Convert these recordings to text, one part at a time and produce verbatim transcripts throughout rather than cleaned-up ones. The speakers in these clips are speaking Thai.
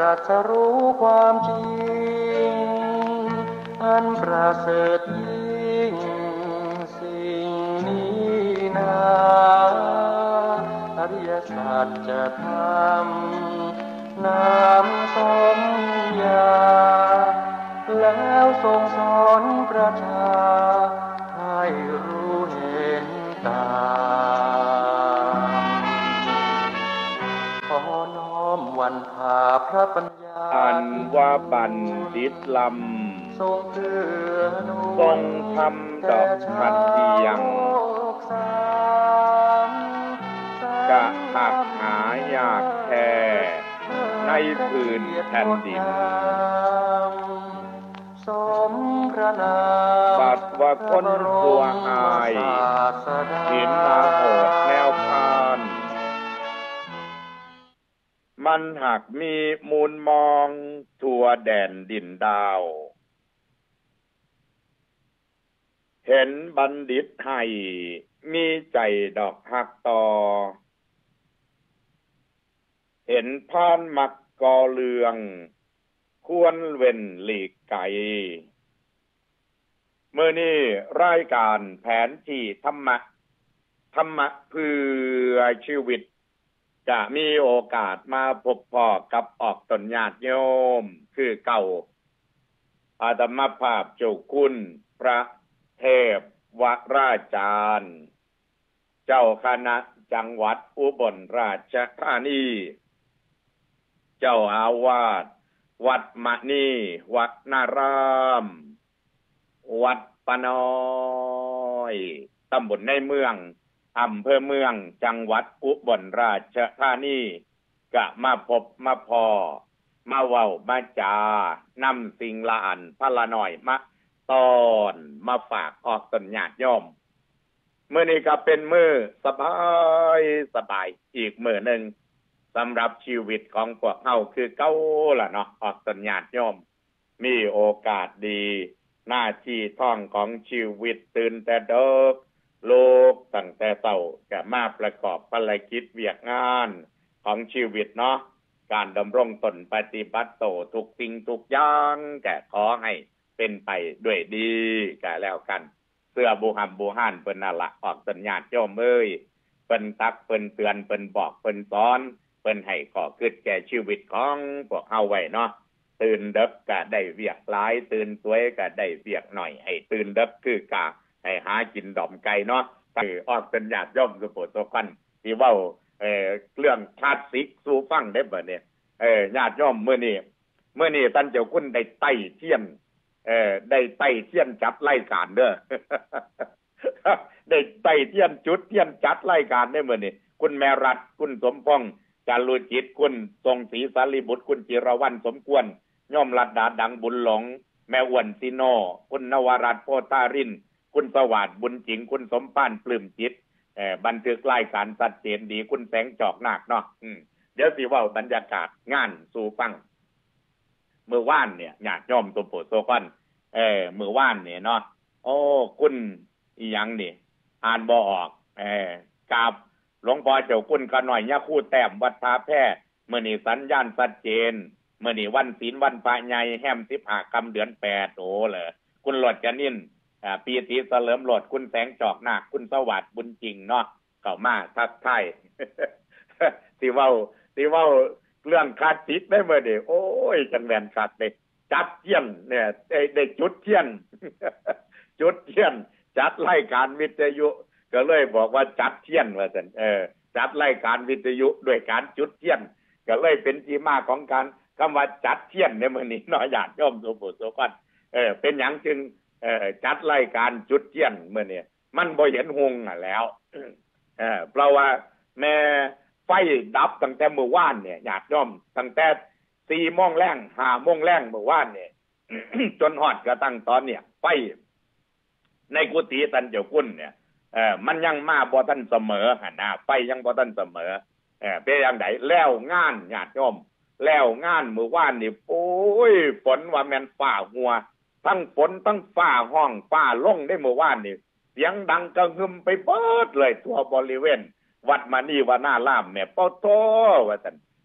รัสรู้ความจริงอันประเสริฐยิ่งสิ่งนี้นาอริยสัจธรรมนำสมญาแล้วทรงสอนประชาให้รู้เห็นตามขอน้อมวันพาพระปัญญาอันว่าบัณฑิตลำทรงเกื้อหนุนทรงทำดอกขัดเทียงกะหักหายากแท้ในพื้นแผ่นดินสมพระนามบัดว่าคนตัวอายเห็นมาโอดแนวพานมันหักมีมูลมองทั่วแดนดินดาวเห็นบัณฑิตให้มีใจดอกหักต่อเห็นพานมักกอเลืองควรเว้นหลีกไกลเมื่อนี้รายการแผนที่ธรรมะธรรมะเพื่อชีวิตจะมีโอกาสมาพบพ่อกับออกตนญาติโยมคือเก่าอาตมาภาพเจ้าคุณพระเทพวราจารย์เจ้าคณะจังหวัดอุบลราชธานีเจ้าอาวาสวัดมะนีวัดนารามวัดปะน้อยตำบลในเมืองอำเภอเมืองจังหวัดอุบลราชธานีก็มาพบมาพอมาเว้ามาจานำสิ่งละอันพะละหน่อยมาตอนมาฝากออกตนญาติโยมมื้อนี้ก็เป็นมื้อสบายสบายอีกมื้อนึงสำหรับชีวิตของพวกเฮาคือเก่าล่ะเนาะออกตนญาติโยมมีโอกาสดีหน้าที่ท่องของชีวิตตื่นแต่เด็กโลกตั้งแต่เช้าก็มาประกอบภารกิจเวียกงานของชีวิตเนาะการดำรงตนปฏิบัติโตทุกสิ่งทุกอย่างก็ขอให้เป็นไปด้วยดีก็แล้วกันเสื้อบุหัมบุห่านเพิ่นน่ะล่ะออกตนญาติโยมเอ้ยเพิ่นตักเพิ่นเตือนเพิ่นบอกเพิ่นสอนเพิ่นให้ข้อคิดแก่ชีวิตของพวกเฮาไว้เนาะตื่นดึกก็ได้เวียกหลายตื่นสวยก็ได้เวียกหน่อยให้ตื่นดึกคือกะให้หากินดอมไก่เนาะคือออกเป็นญาติโยมสุโขทัยกันที่เว้าเอ่อเรื่องคลาสสิกสู่ฟังได้บัดนี้เอ่อญาติโยมมื้อนี้มื้อนี้ท่านเจ้าคุณได้ไต่เทียนเอ่อได้ไต่เทียนจัดรายการเด้อ ได้ไต่เทียนจุดเทียนจัดรายการได้มื้อนี้คุณแม่รัตน์คุณสมพงษ์จารุจิตคุณทรงศรีสารีบุตรคุณจิรวรรณสมควรย่อมรัตดาดังบุญหลงแม่อ้วนซิโนคุณนวรัตน์โพธารินคุณสวัสดิ์บุญจิงคุณสมปานปลื้มจิตเอ่อบันทึกรายการชัดเจนดีคุณแสงจอกนาคเนาะอืมเดี๋ยวสิเว้าบรรยากาศงานสู่ฟังเมื่อวานเนี่ยญาติโยมตัวโปรโตคอลเอ่อเมื่อวานเนี่ยเนาะโอ้คุณอีหยังนี่อ่านบ่ออกเอ่อกราบหลวงพ่อเจ้าคุณกะหน่อยยะคู่แต้มวัดท่าแพมื้อนี้สัญญาณชัดเจนมื้อนี้วันศีลวันพระใหญ่แฮมสิบห้าค่ำเดือนแปดโอ้เหรอคุณหลอดกะนินอ่าปีติเสริมหลอดคุณแสงจอกนาคคุณสวัสดิ์บุญจริงเนาะเข้ามาทักทาย สิเว้าสิเว้าเรื่องคลาสสิกได้มื้อนี้โอ้ยจังแม่นคักเด้จัดเทียนเนี่ยได้ได้จุดเทียน จุดเทียนจัดรายการวิทยุก็เลยบอกว่าจัดเทียนว่าซั่นเออจัดรายการวิทยุด้วยการจุดเทียนก็เลยเป็นที่มาของการคำว่าจัดเทียนในมื้อนี้เนาะญาติโยมสุโขทัยกันเออเป็นหยังจึงเอ่อจัดรายการจุดเทียนมื้อนี้มันบ่เห็นหงอ่ะแล้วเออเพราะว่าแม่ไฟดับตั้งแต่เมื่อวานเนี่ยญาติโยมตั้งแต่ สี่โมงแลง ห้าโมงแลงเมื่อวานเนี่ย จนฮอดกระทั่งตอนเนี่ยไฟในกุฏิท่านเจ้าคุณเนี่ยเอ่อมันยังมาบ่ทันเสมอหั่นน่ะไฟยังบ่ทันเสมอเอ่อเป็นจังได๋แล้วงานญาติโยมแล้วงานมื้อวานนี่โอ้ยฝนว่าแม่นฟ้าหัวทั้งฝนทั้งฟ้าห้องฟ้าลงได้เมื่อวานนี่เสียงดังกระหึ่มไปเบิดเลยทั่วบริเวณวัดมณีวนารามเนี่ยเป้าโตว่าซั่น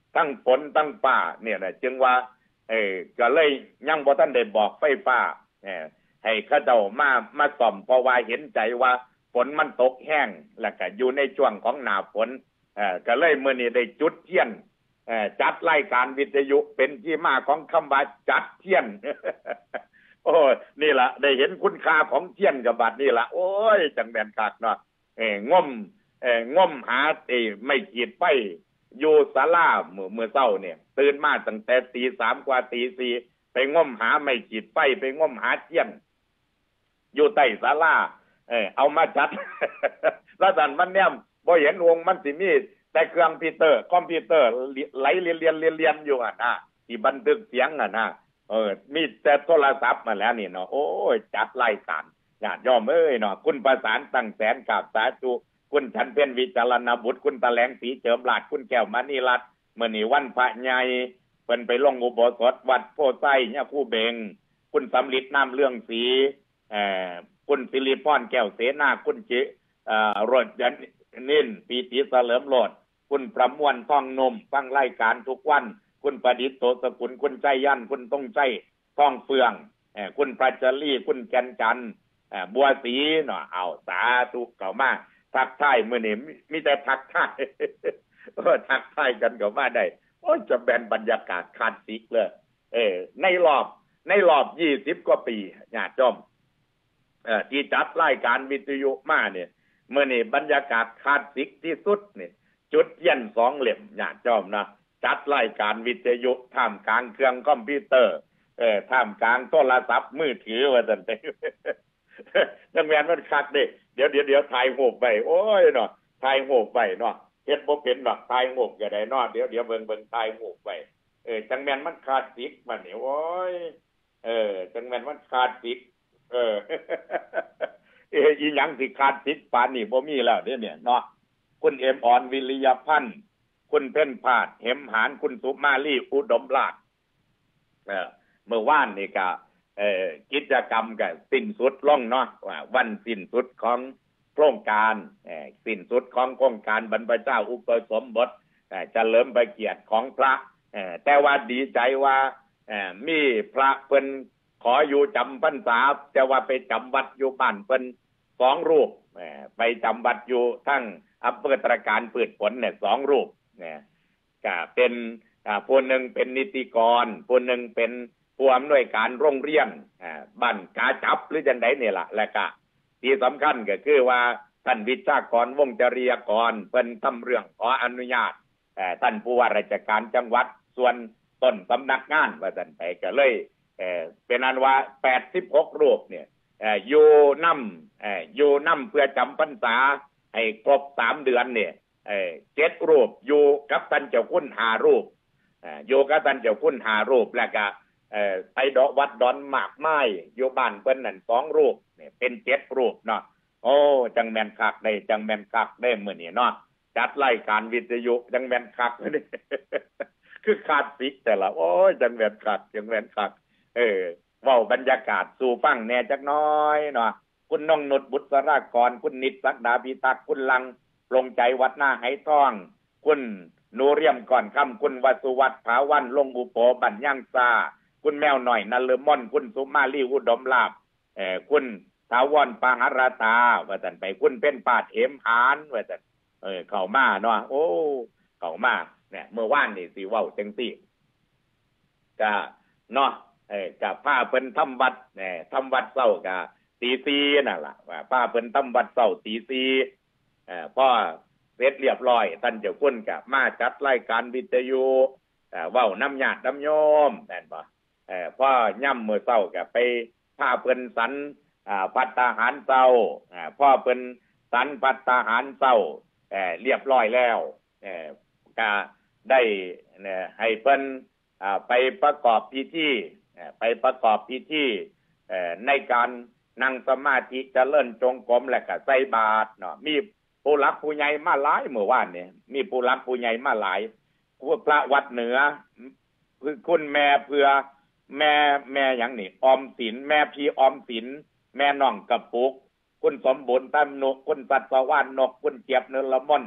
ทั้งฝนทั้งฟ้าเนี่ยนะจึงว่าเออก็เลยยังบ่ทันได้บอกไฟฟ้าเออให้เขาเจ้ามามาซ่อมเพราะว่าเห็นใจว่าฝนมันตกแห้งแล้วก็อยู่ในช่วงของหน้าฝนเออก็เลยมื้อนี้ได้จุดเทียนเออจัดรายการวิทยุเป็นที่มาของคำว่าจัดเทียน โอ้นี่ล่ะได้เห็นคุณค่าของเทียนกับบัดนี่ล่ะโอ้ยจังแม่นคักเนาะเอ้ง่มเอ้ง่มหาไอ้ไม่ขีดไฟอยู่ศาลามื้อมื้อเช้าเนี่ยตื่นมาตั้งแต่ตีสามกว่าตีสี่ไปง่มหาไม่ขีดไฟไปง่มหาเทียนอยู่ใต้ศาลาเออเอามาจัด แล้วสั่นมันเนี่ยบ่เห็นวงมันสิมีแต่เครื่องพิวเตอร์คอมพิวเตอร์ไหลเรียนเรียนเรียนอยู่อ่ะนะที่บันทึกเสียงอ่ะนะเออมีแต่โทรศัพท์มาแล้วนี่เนาะโอ้ยจัดรายการญาติโยมเอ้ยเนาะคุณประสานตั้งแสนกราบสาธุคุณฉันเพ็ญวิจารณบุตรคุณตะแหลงสีเจิมราชคุณแก้วมณีรัตน์มื้อนี้วันพระใหญ่เพิ่นไปลงอุโบสถวัดโพไซเนี่ยคู่เบงคุณสำลิดน้ำเรื่องสีเอ่อคุณสิริพรแก้วเสนาคุณจิเอ่อรถยันนินปีติเสลิมโลดคุณประมวลทองนมฟังรายการทุกวันคุณประดิษฐ์โตสกุลคุณใจยันคุณต้องใจทองเฟืองเอ่อคุณปราจรีคุณแก่นจันทร์เอ่อบัวศรีเนาะเอาสาธุเข้ามาทักทายมื้อนี้มีแต่ทักทาย เออทักทายกันเข้ามาได้โอ้ยจะแบนบรรยากาศคลาสสิกเลยเออในรอบในรอบยี่สิบกว่าปีญาติโยมเอ่อที่จัดรายการวิทยุมาเนี่ยมื้อนี้บรรยากาศคลาสสิกที่สุดนี่จุดเทียนสองเล่มญาติโยมนะจัดรายการวิทยุท่ามกลางเครื่องคอมพิวเตอร์เอ่อท่ามกลางโทรศัพท์มือถือว่าซั่นเด้ จังแม่นมันคักเด้เดี๋ยวเดี๋ยวเดี๋ยวถ่ายรูปไว้โอ้ยเนาะถ่ายรูปไว้เนาะเฮ็ดบ่เป็นดอกถ่ายรูปก็ได้เนาะเดี๋ยวเดี๋ยวเบิ่งเบิ่งถ่ายรูปไว้เออจังแม่นมันคลาสสิกบัดนี้โอ้ยเออจังแม่นมันคลาสสิกเออ เอออีหยังสิคลาสสิกปานนี้บ่มีแล้วเด้เนี่ยเนาะคุณเอ็มอ่อนวิริยพันธ์คุณเพ็ญพาดเหมหานคุณสุมาลีอุดมราชเออเมื่อวานนี่ก็เอ่อกิจกรรมก็สิ้นสุดลงเนาะว่าวันสิ้นสุดของโครงการเอ่อสิ้นสุดของโครงการบรรพชาอุปสมบทเอ่อเฉลิมพระเกียรติของพระเอ่อแต่ว่าดีใจว่าเอ่อมีพระเพิ่นขออยู่จำพรรษาแต่ว่าไปจำวัดอยู่บ้านเพิ่นสองรูปเอ่อไปจำวัดอยู่ทั้งอำเภอตระการพืชผลเนี่ยสองรูปเนี่ยก็เป็นอ่าผู้หนึ่งเป็นนิติกรผู้หนึ่งเป็นผู้อำนวยการโรงเรียนอ่าบ้านกาจับหรือจังได๋นี่ล่ะและก็ที่สำคัญก็คือว่าท่านวิชากรวงศ์จริยากรเพิ่นทำเรื่องขออนุญาตเอ่อท่านผู้ว่าราชการจังหวัดส่วนต้นสำนักงานว่าซั่นไปก็เลยเอ่อเป็นอันว่าแปดสิบหกรูปเนี่ยเอ่ออยู่นำเอ่ออยู่นำเพื่อจำพรรษาให้ครบสามเดือนเนี่ยเอ่อเจ็ดรูปอยู่กับท่านเจ้าคุณห้ารูปเอ่ออยู่กับท่านเจ้าคุณห้ารูปแล้วก็เอ่อไปดอกวัดดอนหมากไม้อยู่บ้านเพิ่นนั่นสองรูปเนี่ยเป็นเจ็ดรูปเนาะโอ้จังแม่นคักได้จังแม่นคักได้มื้อนี้เนาะจัดรายการวิทยุจังแม่นคักเด้ คือขาดสิกแต่ละโอ้ยจังแม่นคักจังแม่นคักเออเว้าบรรยากาศสู่ฟังแหน่จักน้อยเนาะคุณน้องนุชบุตรรากรคุณนิตศักดาพิทักษ์คุณลังปรงใจวัดหน้าไหทองคุณนูเรียมก่อนค่ำคุณวสุวัฒน์ภาวันลงอุโปบัญญังซาคุณแมวหน่อยนัลเลมอนคุณสุมาลีอุดมลาภเอ่อคุณถาวรปหรตาว่าซั่นไปคุณเป็นปาดเหมหานว่าซั่นเออเข้ามาเนาะโอ้เข้ามาเนี่ยเมื่อวานนี่สิเว้าจังซี่ก็เนาะเอ่อก็พาเพิ่นทำวัดเอ่อทำวัดเช้าก็ตีสี่นั่นล่ะว่าพาเพิ่นทำวัดเช้าตีสี่เอ่อพอเสร็จเรียบร้อยท่านเจ้าคุณก็มาจัดรายการวิทยุเอ่อเว้านำญาตินำโยมแม่นบ่เอ่อพอย่ำมื้อเช้าก็ไปพาเพิ่นสันอ่าภัตตาหารเช้าอ่าพอเพิ่นสันภัตตาหารเช้าเอ่อเรียบร้อยแล้วเอ่อก็ได้เนี่ยให้เพิ่นอ่าไปประกอบพิธีเอ่อไปประกอบพิธีเอ่อในการนั่งสมาธิเจริญจงกรมและก็ใส่บาตรเนาะมีผู้หลักผู้ใหญ่มาหลายเมื่อวานนี่มีผู้หลักผู้ใหญ่มาหลายพระวัดเหนือคือคุณแม่เพื่อแม่แม่หยังนี่ออมสินแม่พี่ออมสินแม่น้องกระปุกคุณสมบูรณ์ตามนุคุณสัตว์สวรรค์นกคุณเจี๊ยบเนรมน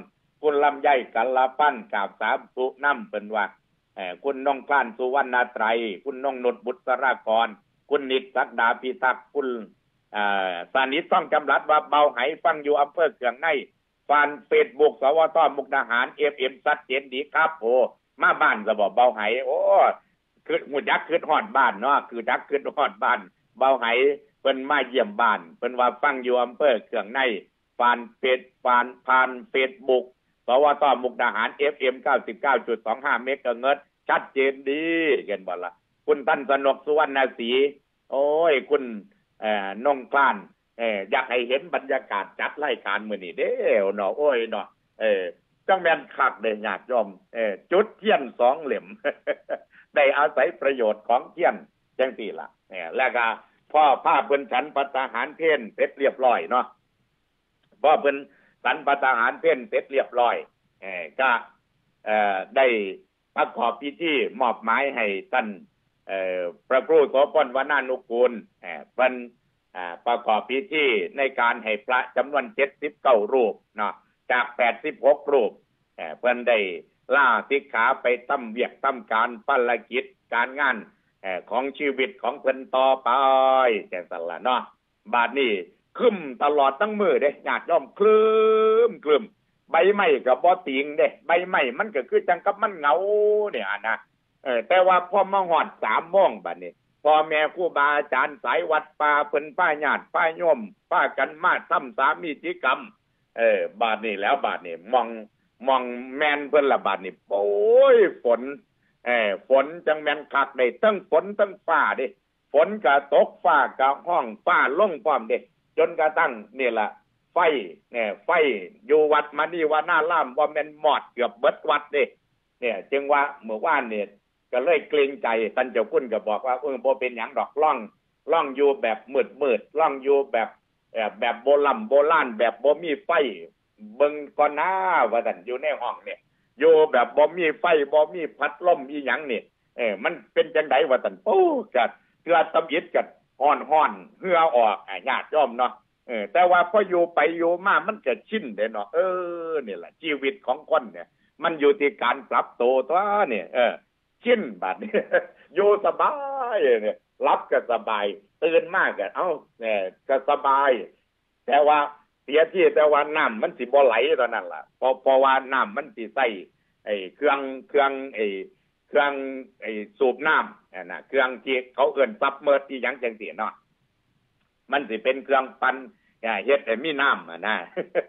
คุณลำไยกัลลาปั้นกาบสามสุน้ำเป็นว่าเอ่อคุณน้องกล้านสุวรรณไตรคุณน้องนุชบุตรากรคุณนิตศักดาพิทักษ์คุณเอ่อสานิทต้องจำรัดว่าเบาไหฟังอยู่อำเภอเขืองในฟานเฟซบุ๊กสวทมุกดาหารเอฟเอ็มชัดเจนดีครับโอ้มาบ้านจะบอกเบาไหโอ้คือหูจักคือฮอดบ้านเนาะคือจักคือฮอดบ้านเบาไหเพิ่นมาเยี่ยมบ้านเพิ่นว่าฟังอยู่อำเภอเขืองในฟานเฟซฟานผ่านเฟซบุ๊กสวทมุกดาหาร เอฟ เอ็ม เก้าสิบเก้าจุดสองห้า เมกะเฮิรตซ์ชัดเจนดีเห็นบ่ล่ะคุณท่านสนกสุวรรณศรีโอ้ยคุณเอ่อน้องกล้านเอ่ออยากให้เห็นบรรยากาศจัดรายการมื้อนี้เด้อเนาะโอ้ยเนาะเออจังแม่นคักเด้ญาติโยมเออจุดเทียนสองเหล่ม ได้อาศัยประโยชน์ของเทียนจังซี่ล่ะเนี่ยแล้วก็พ่อพาเพิ่นฉันปัตตาหารเพลเสร็จเรียบร้อยเนาะพ่อเพิ่นฉันปัตตาหารเพลเสร็จเรียบร้อยเออก็เอ่อได้ประกอบพิธีมอบหมายให้ท่านเอ่อพระครูโสพลวนานุกูลเอ่อเพิ่นอ่าประกอบพิธีในการให้พระจำนวนเจ็ดสิบเก้ารูปเนาะจากแปดสิบหกรูปเอ่อเพิ่นได้ลาสิกขาไปทำเวียกทำการภารกิจการงานเอ่อของชีวิตของเพิ่นต่อไปจังซั่นล่ะเนาะบาดนี้คึมตลอดทั้งมือเด้ญาติโยมคลึมคลึมใบไม้ก็บ่ติงเด้ใบไม้มันก็คือจังกับมันเหงาเนี่ยนะเออแต่ว่าพอมาฮอด สามโมงบัดนี้พ่อแม่ครูบาอาจารย์สายวัดป่าเพิ่นป้าญาติป้าโยมป้ากันมาทำสามีจิกรรมเออบาดนี้แล้วบาดนี้มองมองแม่นเพิ่นละบาดนี้โอ้ยฝนเออฝนจังแม่นคักได้ทั้งฝนทั้งฟ้าเด้ฝนก็ตกฟ้าก็ห้องฟ้าลงพร้อมเด้จนกระทั่งนี่ล่ะไฟเนี่ยไฟอยู่วัดมณีวานารามบ่แม่นหมอดเกือบเบิดวัดเด้เนี่ยจึงว่าเมื่อวานเนี่ยก็เลยเกรงใจท่านเจ้าคุณก็บอกว่าเออบ่เป็นหยังดอกล่องล่องอยู่แบบมืดๆล่องอยู่แบบเอ่อแบบโบราณโบราณแบบบ่มีไฟเบิ่งก่อนหน้าว่าซั่นอยู่ในห้องเนี่ยอยู่แบบบ่มีไฟบ่มีพัดลมอีหยังนี่เออมันเป็นจังได๋ว่าซั่นโอ้ก็เกือตำอิดก็ฮ้อนๆเหือออกอ่ะญาติโยมเนาะเออแต่ว่าพออยู่ไปอยู่มามันก็ชินเด้เนาะเออนี่แหละชีวิตของคนเนี่ยมันอยู่ที่การปรับตัวตัวเนี่ยเออชินบัดนี้ อยู่สบายเนี่ยรับก็สบายตื่นมากก็เอ้าเนี่ยก็สบายแต่ว่าเสียที่แต่ว่าน้ำมันสิบ่ไหลตอนนั้นล่ะเพราะเพราะว่าน้ำมันสิใส่ไอ้เครื่องเครื่องไอ้เครื่องไอ้สูบน้ำน่ะเครื่องที่เขาเอิ้นซับเมิร์จที่หยังจังซี่เนาะมันสิเป็นเครื่องปั่นเฮ็ดให้มีน้ำอ่ะนะ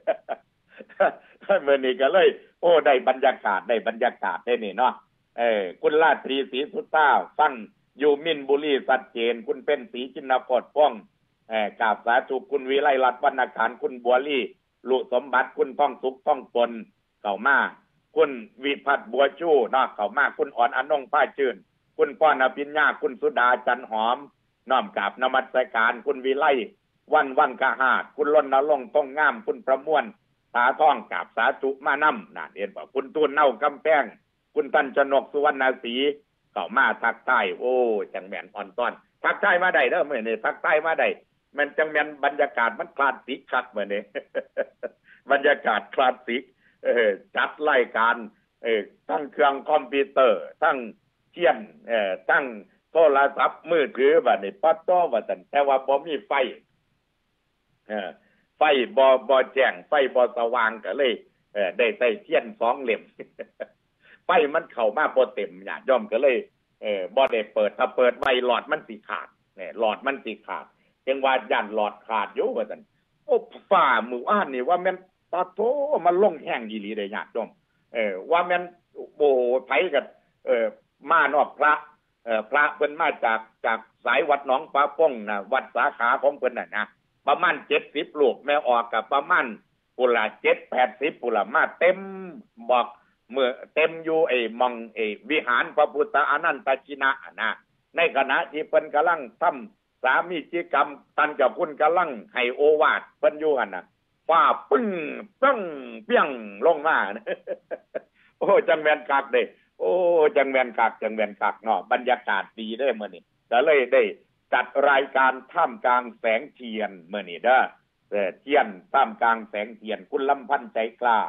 มื้อนี้ก็เลยโอ้ได้บรรยากาศได้บรรยากาศได้นี่เนาะเออคุณราตรีศรีสุตตาฟังอยู่มินบุรีชัดเจนคุณเป็นศรีจินพจน์ป้องเอ่อกราบสาธุคุณวิไลรัตน์วรรณขานคุณบัวลี่ลุสมบัติคุณท่องสุขท่องปนเข้ามาคุณวิพัฒน์บัวชูเนาะเข้ามาคุณอ่อนอนงผ้าชื่นคุณป้อนอภิญญาคุณสุดาจันหอมน้อมกราบนมัสการคุณวิไลวันวันกะหาดคุณรณรงค์ต้องงามคุณประมวลตาท่องกราบสาธุมานำน่ะเห็นบ่คุณตูนเน่ากำแพงคุณท่านชนกสุวรรณศรีเข้ามาทักทายโอ้จังแม่นอ่อนต้อนทักทายมาได้เด้อมื้อนี้ทักทายมาได้มันจังแม่นบรรยากาศมันคลาสสิกคักมื้อนี้ บรรยากาศคลาสสิกเออจัดรายการเออทั้งเครื่องคอมพิวเตอร์ทั้งเทียนเอ่อทั้งโทรศัพท์มือถือบัดนี้ปัดต่อว่าซั่นแต่ว่าบ่มีไฟเออไฟบ่บ่แจ้งไฟบ่สว่างก็เลยเออได้ใส่เทียนสองเล่ม ไฟมันเข้ามาบ่เต็มญาติโยมก็เลยเออบ่ได้เปิดถ้าเปิดไว้หลอดมันสิขาดเนี่ยหลอดมันสิขาดจังว่าย่านหลอดขาดอยู่ว่าซั่นโอ้ฟ้ามื้อวานนี่ว่าแม่นตาโตมันลงแห้งอีหลีเด้ญาติโยมเออว่าแม่นโอ้ไผก็เอ่อมานอกพระเอ่อพระเพิ่นมาจากจากสายวัดหนองปลาป้องน่ะวัดสาขาของเพิ่นน่ะนะประมาณเจ็ดสิบรูปแม่ออกก็ประมาณพุ่นล่ะเจ็ดแปดสิบพุ่นล่ะมาเต็มบอกเมื่อเต็มอยู่ไอ้มองไอ้วิหารพระพุทธอนันตชินะนะในขณะที่เพิ่นกำลังทำสามีจิกรรมท่านเจ้าคุณกำลังให้โอวาทเพิ่นอยู่หั่นน่ะฟ้าปึ้งปึ้งเปี้ยงลงมาโอ้จังแม่นคักเด้โอ้จังแม่นคักจังแม่นคักเนาะบรรยากาศดีเด้มื้อนี้ก็เลยได้จัดรายการท่ามกลางแสงเทียนมื้อนี้เด้อเออเทียนท่ามกลางแสงเทียนคุณลำพันธ์ใจกล้า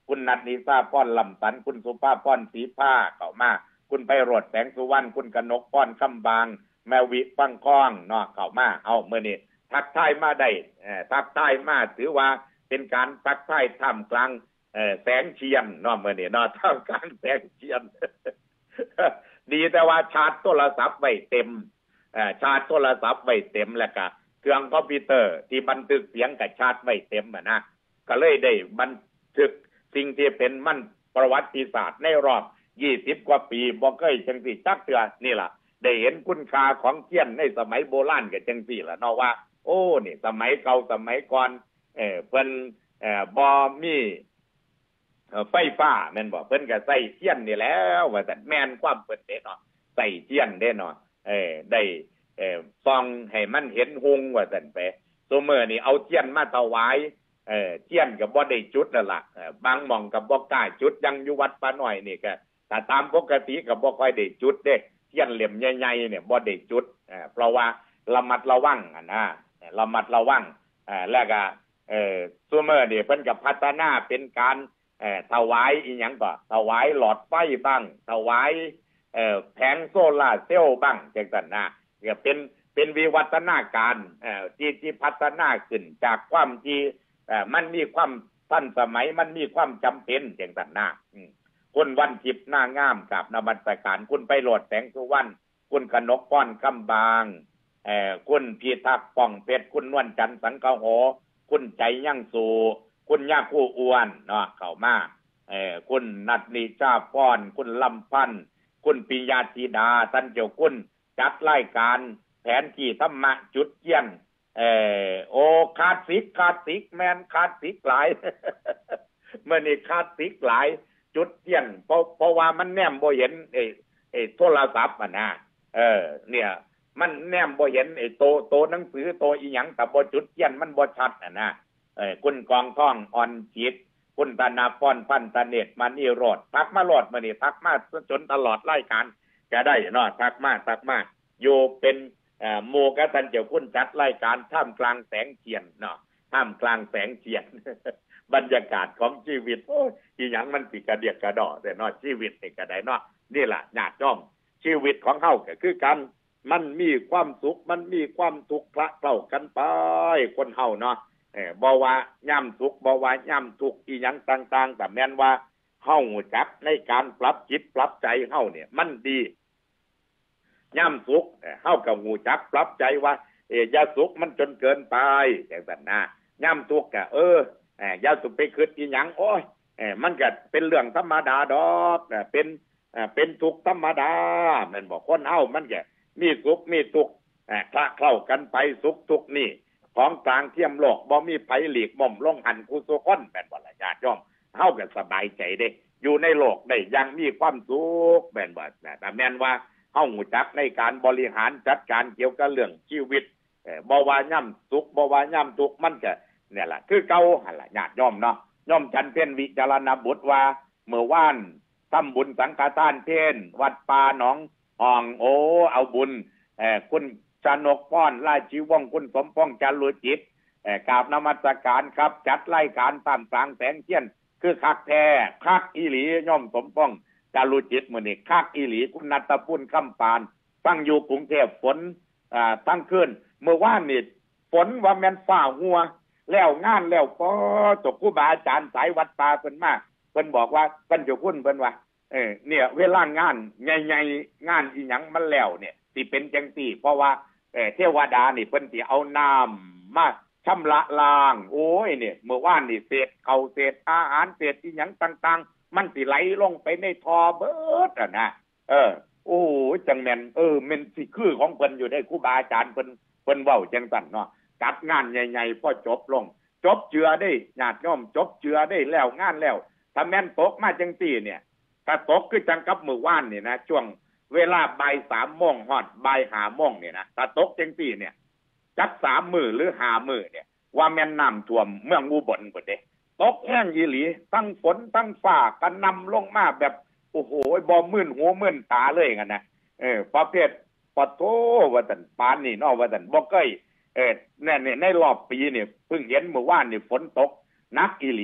คุณนัทนิสาป้อนลำสันคุณสุภาพป้อนสีผ้าเข้ามาคุณไปโรดแสงสุวรรณคุณกนกป้อนคำบางแมววิฟังคล้องเนาะเข้ามาเอาเมื่อนี้ทักทายมาได้ทักทายมาถือว่าเป็นการทักทายท่ามกลางแสงเทียนเนาะเมื่อนี้เนาะท่ามกลางแสงเทียน ดีแต่ว่าชาร์จโทรศัพท์ไว้เต็มชาร์จโทรศัพท์ไว้เต็มแล้วก็เครื่องคอมพิวเตอร์ที่บันทึกเสียงกับชาร์จไว้เต็มอ่ะนะก็เลยได้บันทึกสิ่งที่เป็นมันประวัติศาสตร์ในรอบยี่สิบกว่าปีบ่เคยจังสิจักเทื่อนี่ล่ะได้เห็นคุณค่าของเทียนในสมัยโบราณก็จังซี่ล่ะเนาะว่าโอ้นี่สมัยเก่าสมัยก่อนเอ่อเพิ่นเอ่อบ่มีไฟฟ้าแม่นบ่เพิ่นก็ใช้เทียนนี่แล้วว่าซั่นแม่นความเพิ่นเด้เนาะใช้เทียนเด้เนาะเอ่อได้เอ่อส่องให้มันเห็นหงว่าซั่นไปซุมื้อนี้เอาเทียนมาถวายเอ่อเทียนก็บ่ได้จุดนั่นล่ะบางหม่องก็บ่กล้าจุดยังอยู่วัดป่าน้อยนี่ก็ถ้าตามปกติก็บ่ค่อยได้จุดเด้เทียนเหลี่ยมใหญ่ๆเนี่ยบ่ได้จุดเอ่อเพราะว่าระมัดระวังอ่ะนะระมัดระวังเอ่อแล้วก็เอ่อซุมื้อนี้เพิ่นก็พัฒนาเป็นการเอ่อถวายอีหยังก็ถวายหลอดไฟบ้างถวายเอ่อแผงโซล่าร์เซลล์บ้างจังซั่นนะก็เป็นเป็นวิวัฒนาการเอ่อที่ที่พัฒนาขึ้นจากความที่เอ่อมันมีความทันสมัยมันมีความจำเป็นจังซั่นนะอือคุณวันทิพย์หน้างามกับนมัสการคุณไปโลดแสงสุวรรณคุณกนกป้อนคำบางเอ่อคุณพีทักษ์ป่องเพชรคุณนวลจันทร์สังกะโหคุณใจยั่งสูคุณย่าคู่อ้วนเนาะเข้ามาเอ่อคุณนัทนิชาป้อนคุณลำพันธ์คุณปิยาธิดาท่านเจ้าคุณจัดรายการแผนที่ธรรมะจุดเทียนเอ่อโอคลาสสิกคลาสสิกแมนคลาสสิกหลาย เมื่อนี้คลาสสิกหลายจุดเทียนเพราะเพราะว่ามันแนมบ่เห็นไอ้ไอ้โทรศัพท์อ่ะนะเออเนี่ยมันแนมบ่เห็นไอ้โตโตหนังสือโตอีหยังก็บ่จุดเทียนมันบ่ชัดอ่ะนะเออคุณกองท่องอ่อนจิตคุณธนาพรพันธเนตรมานี่รอดทักมาโลดมื้อนี้ทักมาจนตลอดรายการก็ได้เนาะทักมาทักมาอยู่เป็นเอ่อหมู่กับท่านเจ้าคุณจัดรายการท่ามกลางแสงเทียนเนาะท่ามกลางแสงเทียน บรรยากาศของชีวิตโอ้ยอีหยังมันสิกระเดียกกระดอแต่เนาะชีวิตนี่ก็ได้เนาะนี่ล่ะญาติโยมชีวิตของเฮาก็คือกันมันมีความสุขมันมีความทุกข์พระเท่ากันไปคนเฮาเนาะเออบ่ว่าย่ำสุขบ่ว่าย่ำทุกข์อีหยังต่างๆแต่แม่นว่าเฮารู้จักในการปรับจิตปรับใจเฮาเนี่ยมันดีย่ำสุขเฮาก็รู้จักปรับใจว่าเอ้ยอย่าสุขมันจนเกินไปจังซั่นนะย่ำทุกข์ก็เออเอ่ออย่าสุไปคิดอีหยังโอ้ยเอ่อมันก็เป็นเรื่องธรรมดาดอกเอ่อเป็นเอ่อเป็นทุกข์ธรรมดาแม่นบ่คนเฮามันก็มีสุขมีทุกข์เอ่อคละเคล้ากันไปสุขทุกข์นี่ของกลางเทียมโลกบ่มีไผหลีกหม่อมลงหันผู้สุคนแม่นบ่ล่ะญาติโยมเฮาก็สบายใจเด้อยู่ในโลกได้อย่างมีความสุขแม่นบ่แต่แม่นว่าเฮารู้จักในการบริหารจัดการเกี่ยวกับเรื่องชีวิตเอ่อบ่ว่าย่ำสุขบ่ว่าย่ำทุกข์มันก็เนี่ยแหละคือเก่าหั่นล่ะญาติโยมเนาะโยมจันเพ็ญวิจารณบุตรว่าเมื่อวานทำบุญสังฆทานเพลวัดป่าหนองอ่องโอเอาบุญเอ่อคุณชนกป้อนราชีวงศ์คุณสมพงษ์จันทร์จิตเอ่อกราบนมัสการครับจัดรายการตามกลางแสงเทียนคือคักแท้คักอีหลีโยมสมพงษ์จันทร์จิตมื้อนี้คักอีหลีคุณณัฐพุนคำปานตั้งอยู่กรุงเทพฝนอ่าทั้งคืนเมื่อวานนี่ฝนว่าแม่นฟ้าหัวแล้วงานแล้วพอตกครูบาอาจารย์สายวัดป่าเพิ่นมาเพิ่นบอกว่าเพิ่นจะพุ่นเพิ่นว่าเออเนี่ยเวลางานใหญ่ๆงานอีหยังมันแล้วเนี่ยสิเป็นจังซี่เพราะว่าเออเทวดานี่เพิ่นสิเอาน้ำมาชำระล้างโอ้ยเนี่ยเมื่อวานนี่เศษข้าวเศษอาหารเศษอีหยังต่างๆมันสิไหลลงไปในท่อเบิดอ่ะนะเออโอ้จังแม่นเออแม่นสิคือของเพิ่นอยู่ได้ครูบาอาจารย์เพิ่นเพิ่นเว้าจังซั่นเนาะจัดงานใหญ่ๆพอจบลงจบเจือได้ญาติโยมจบเจือได้แล้วงานแล้วถ้าแม่นตกมาจังซี่เนี่ยถ้าตกคือจังกับมื้อวานนี่นะช่วงเวลาบ่ายสามโมงฮอดบ่ายห้าโมงเนี่ยนะถ้าตกจังซี่เนี่ยจักสามมื้อหรือห้ามื้อเนี่ยว่าแม่นน้ำท่วมเมืองอุบลพุ่นเด้ตกแห้งอีหลีทั้งฝนทั้งฟ้าก็นำลงมาแบบโอ้โหบ่มึนหัวมึนตาเลยงั้นนะเออประเภทปะโถว่าซั่นปานนี่เนาะว่าซั่นบ่เคยเออเนี่ยในรอบปีนี่เพิ่งเห็นเมื่อวานนี่ฝนตกหนักอีหลี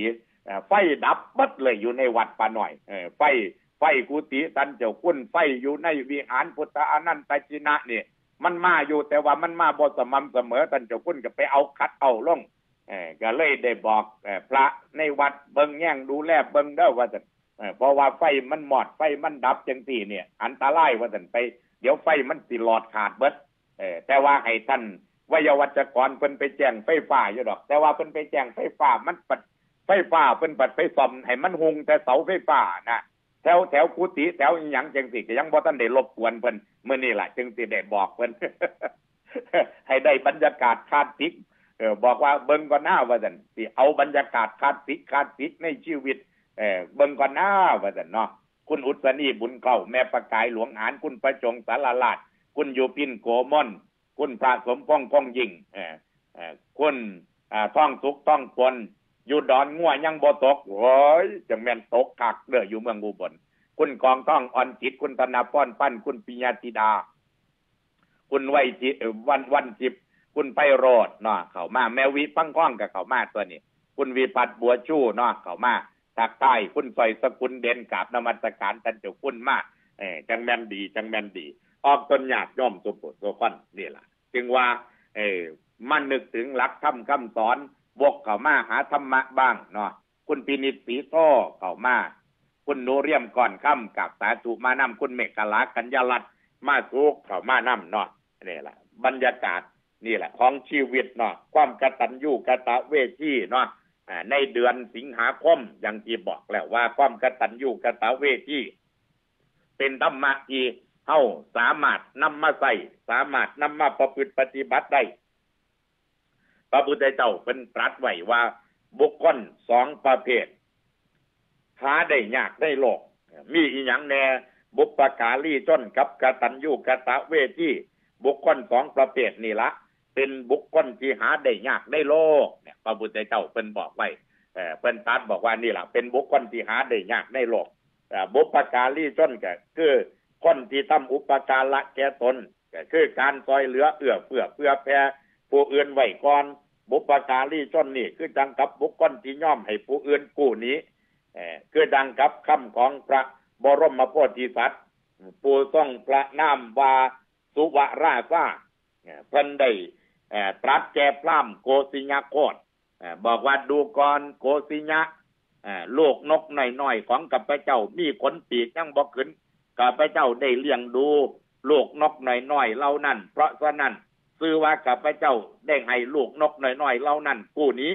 ไฟดับบัดเลยอยู่ในวัดป่าหน่อยไฟไฟกุฏิท่านเจ้าคุณไฟอยู่ในวิหารพุทธอนันตจินะนี่มันมาอยู่แต่ว่ามันมาบ่สม่ำเสมอท่านเจ้าคุณก็ไปเอาคัดเอาลงเอ่อก็เลยได้บอกพระในวัดเบิ่งแย่งดูแลเบิ่งเด้อว่าซั่นเพราะว่าไฟมันหมดไฟมันดับจังซี่เนี่ยอันตรายว่าซั่นไปเดี๋ยวไฟมันสิหลอดขาดเบิดเอ่อแต่ว่าให้ท่านวิทยาวัจกรเพิ่นไปแจ้งไฟฟ้าอยู่ดอกแต่ว่าเพิ่นไปแจ้งไฟฟ้ามันปัดไฟฟ้าเพิ่นปัดไปซ่อมให้มันหุงแต่เสาไฟฟ้านะแถวแถวกุฏิแถวอีหยังจังซี่ก็ยังบ่ทันได้รบกวนเพิ่นมื้อนี้ล่ะจึงสิได้บอกเพิ่น ให้ได้บรรยากาศคลาสสิกเออบอกว่าเบิ่งก่อนหน้าว่าซั่นสิเอาบรรยากาศคลาสสิกคลาสสิกในชีวิตเออเบิ่งก่อนหน้าว่าซั่นเนาะคุณอุศนีบุญเก่าแม่ประกายหลวงหารคุณประจงสารลาดคุณอยู่ปิ่นโกมอนคุณพระสมพงษ์กองยิ่งเออเออคุณอ่าท่องสุขท่องปนอยู่ดอนงัวยังบ่ตกโอ้ยจังแม่นตกคักเด้ออยู่เมืองอุบลคุณกองท่องอ่อนจิตคุณธนาพรปั้นคุณปิญาธิดาคุณไวจิวันวันจิบคุณไปโรดเนาะเข้ามาแมววิพังก้องกับเข้ามาตัวนี้คุณวิพัฒน์บัวชู้เนาะเข้ามาภาคใต้คุณสอยสกุลเด่นกราบนมัสการท่านเจ้าคุณมากเอ่อจังแม่นดีจังแม่นดีออกต้นญาติย่อมสุโปโซคอนนี่ล่ะจึงว่าเอ่อมันนึกถึงหลักธรรมคำสอนวกเข้ามาหาธรรมะบ้างเนาะคุณปินิตศรีโตเข้ามาคุณโนเรียมก่อนค่ำกับสาธุมานำคุณเมฆลากัญญาลัตน์มาสุกเข้ามานำเนาะนี่แหละบรรยากาศนี่แหละของชีวิตเนาะความกตัญญูกตเวทีเนาะในเดือนสิงหาคมอย่างที่บอกแล้วว่าความกตัญญูกตเวทีเป็นธรรมะที่เฮาสามารถนำมาใส่สามารถนำมาประพฤติปฏิบัติได้พระพุทธเจ้าเป็นตรัสไว้ว่าบุคคลสองประเภทหาได้ยากได้โลกมีอีหยังแน่บุปการีจนกับกตัญญูกตเวทีบุคคลสองประเภทนี่ละเป็นบุคคลที่หาได้ยากได้โลกเนี่ยพระพุทธเจ้าเพิ่นบอกไว้เอ่อเพิ่นตรัสบอกว่านี่ล่ะเป็นบุคคลที่หาได้ยากได้โลกเอ่อบุปการีจนก็คือคนที่ทำอุปการะแก่ตนก็คือการซอยเหลือเอื้อเฟื้อเพื่อแผ่ผู้อื่นไว้ก่อนบุปการีจนนี่คือจังกับบุคคลที่ย่อมให้ผู้อื่นกู้หนี้เอ่อคือดังกับคำของพระบรมโพธิสัตว์ผู้ทรงพระนามว่าสุวราชาเพิ่นได้ตรัสแก่พราหมณ์โกสิยโคตบอกว่าดูก่อนโกสิยะลูกนกน้อยๆของข้าพเจ้ามีขนปีกยังบ่ขึ้นข้าพเจ้าได้เลี้ยงดูลูกนกน้อยๆเหล่านั้นเพราะฉะนั้นชื่อว่าข้าพเจ้าได้ให้ลูกนกน้อยๆเหล่านั้นผู้นี้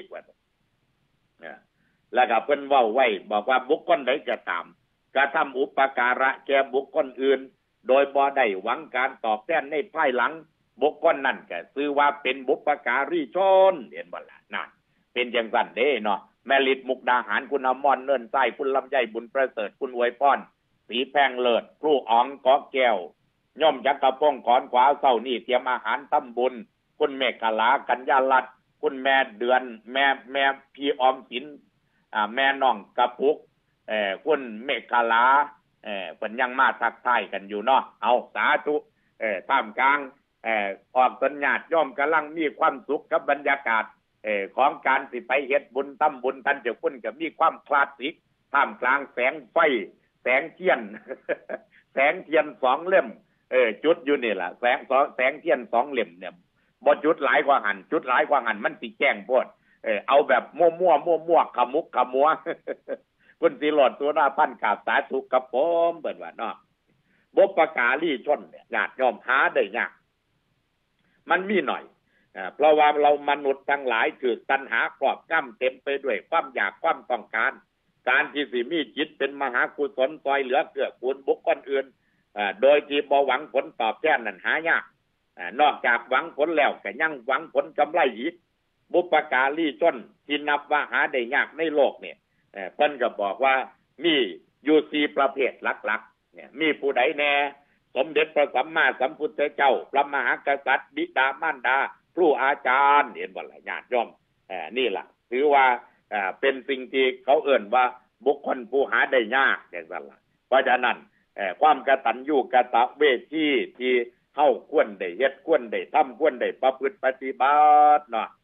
แล้วก็เพิ่นเว้าไว้บอกว่าบุคคลใดก็ตามกระทำอุปการะแก่บุคคลอื่นโดยบ่ได้หวังการตอบแทนในภายหลังบุคคลนั่นก็ชื่อว่าเป็นบุปการีชนเห็นบ่ล่ะนั่นเป็นจังซั่นเด้เนาะแม่ฤทธิ์มุกดาหารคุณอมรเนินไส้คุณลำไยบุญประเสริฐคุณอวยพรสีแพงเลิศครูอ๋องกอแก้วย่อมจักกระป้องขอนขวาเช้านี่เตรียมอาหารทำบุญคุณเมฆลากัญญาลัตน์คุณแม่เดือนแม่แม่พี่ออมสินอ่าแม่น้องกระปุกเอ่อคุณเมฆลาเอ่อเพิ่นยังมาทักทายกันอยู่เนาะเอาสาธุเอ่อท่ามกลางเอ่อออกสัญญาณย่อมกำลังมีความสุขกับบรรยากาศเอ่อของการสิไปเฮ็ดบุญทำบุญท่านเจ้าคุณก็มีความคลาสสิกท่ามกลางแสงไฟแสงเทียน แสงเทียนสองเล่มเออจุดอยู่นี่ล่ะแสงสองแสงเทียนสองเล่มเนี่ยบ่จุดหลายกว่าหันจุดหลายกว่าหันมันสิแจ้งโพดเออเอาแบบมั่วๆมั่วๆขมุกขมัว คุณสิหลอดตัวหน้าพันกราบสาธุกับผมเปิดว่าเนาะบุปการีชนเนี่ยญาติโยมหาได้ยากมันมีหน่อยอ่าเพราะว่าเรามนุษย์ทั้งหลายถูกตัณหาครอบงำเต็มไปด้วยความอยากความต้องการการที่สิมีจิตเป็นมหากุศลซอยเหลือเกื้อกูลบุคคลอื่นอ่าโดยที่บ่หวังผลตอบแทนนั้นหายากอ่านอกจากหวังผลแล้วก็ยังหวังผลกำไรอีกบุปการีชนที่นับว่าหาได้ยากในโลกเนี่ยเอ่อเพิ่นก็บอกว่ามีอยู่สี่ประเภทหลักๆเนี่ยมีผู้ใดแน่สมเด็จพระสัมมาสัมพุทธเจ้าพระมหากษัตริย์บิดามารดาครูอาจารย์เห็นบ่ล่ะญาติโยมเอ่อนี่ล่ะถือว่าเอ่อเป็นสิ่งที่เขาเอ่นว่าบุคคลผู้หาได้ยากอย่างนั้นล่ะเพราะฉะนั้นเอ่อความกตัญญูกตเวทีที่เฮาควรได้เฮ็ดควรได้ทำควรได้ประพฤติปฏิบัติเนาะเอ่อ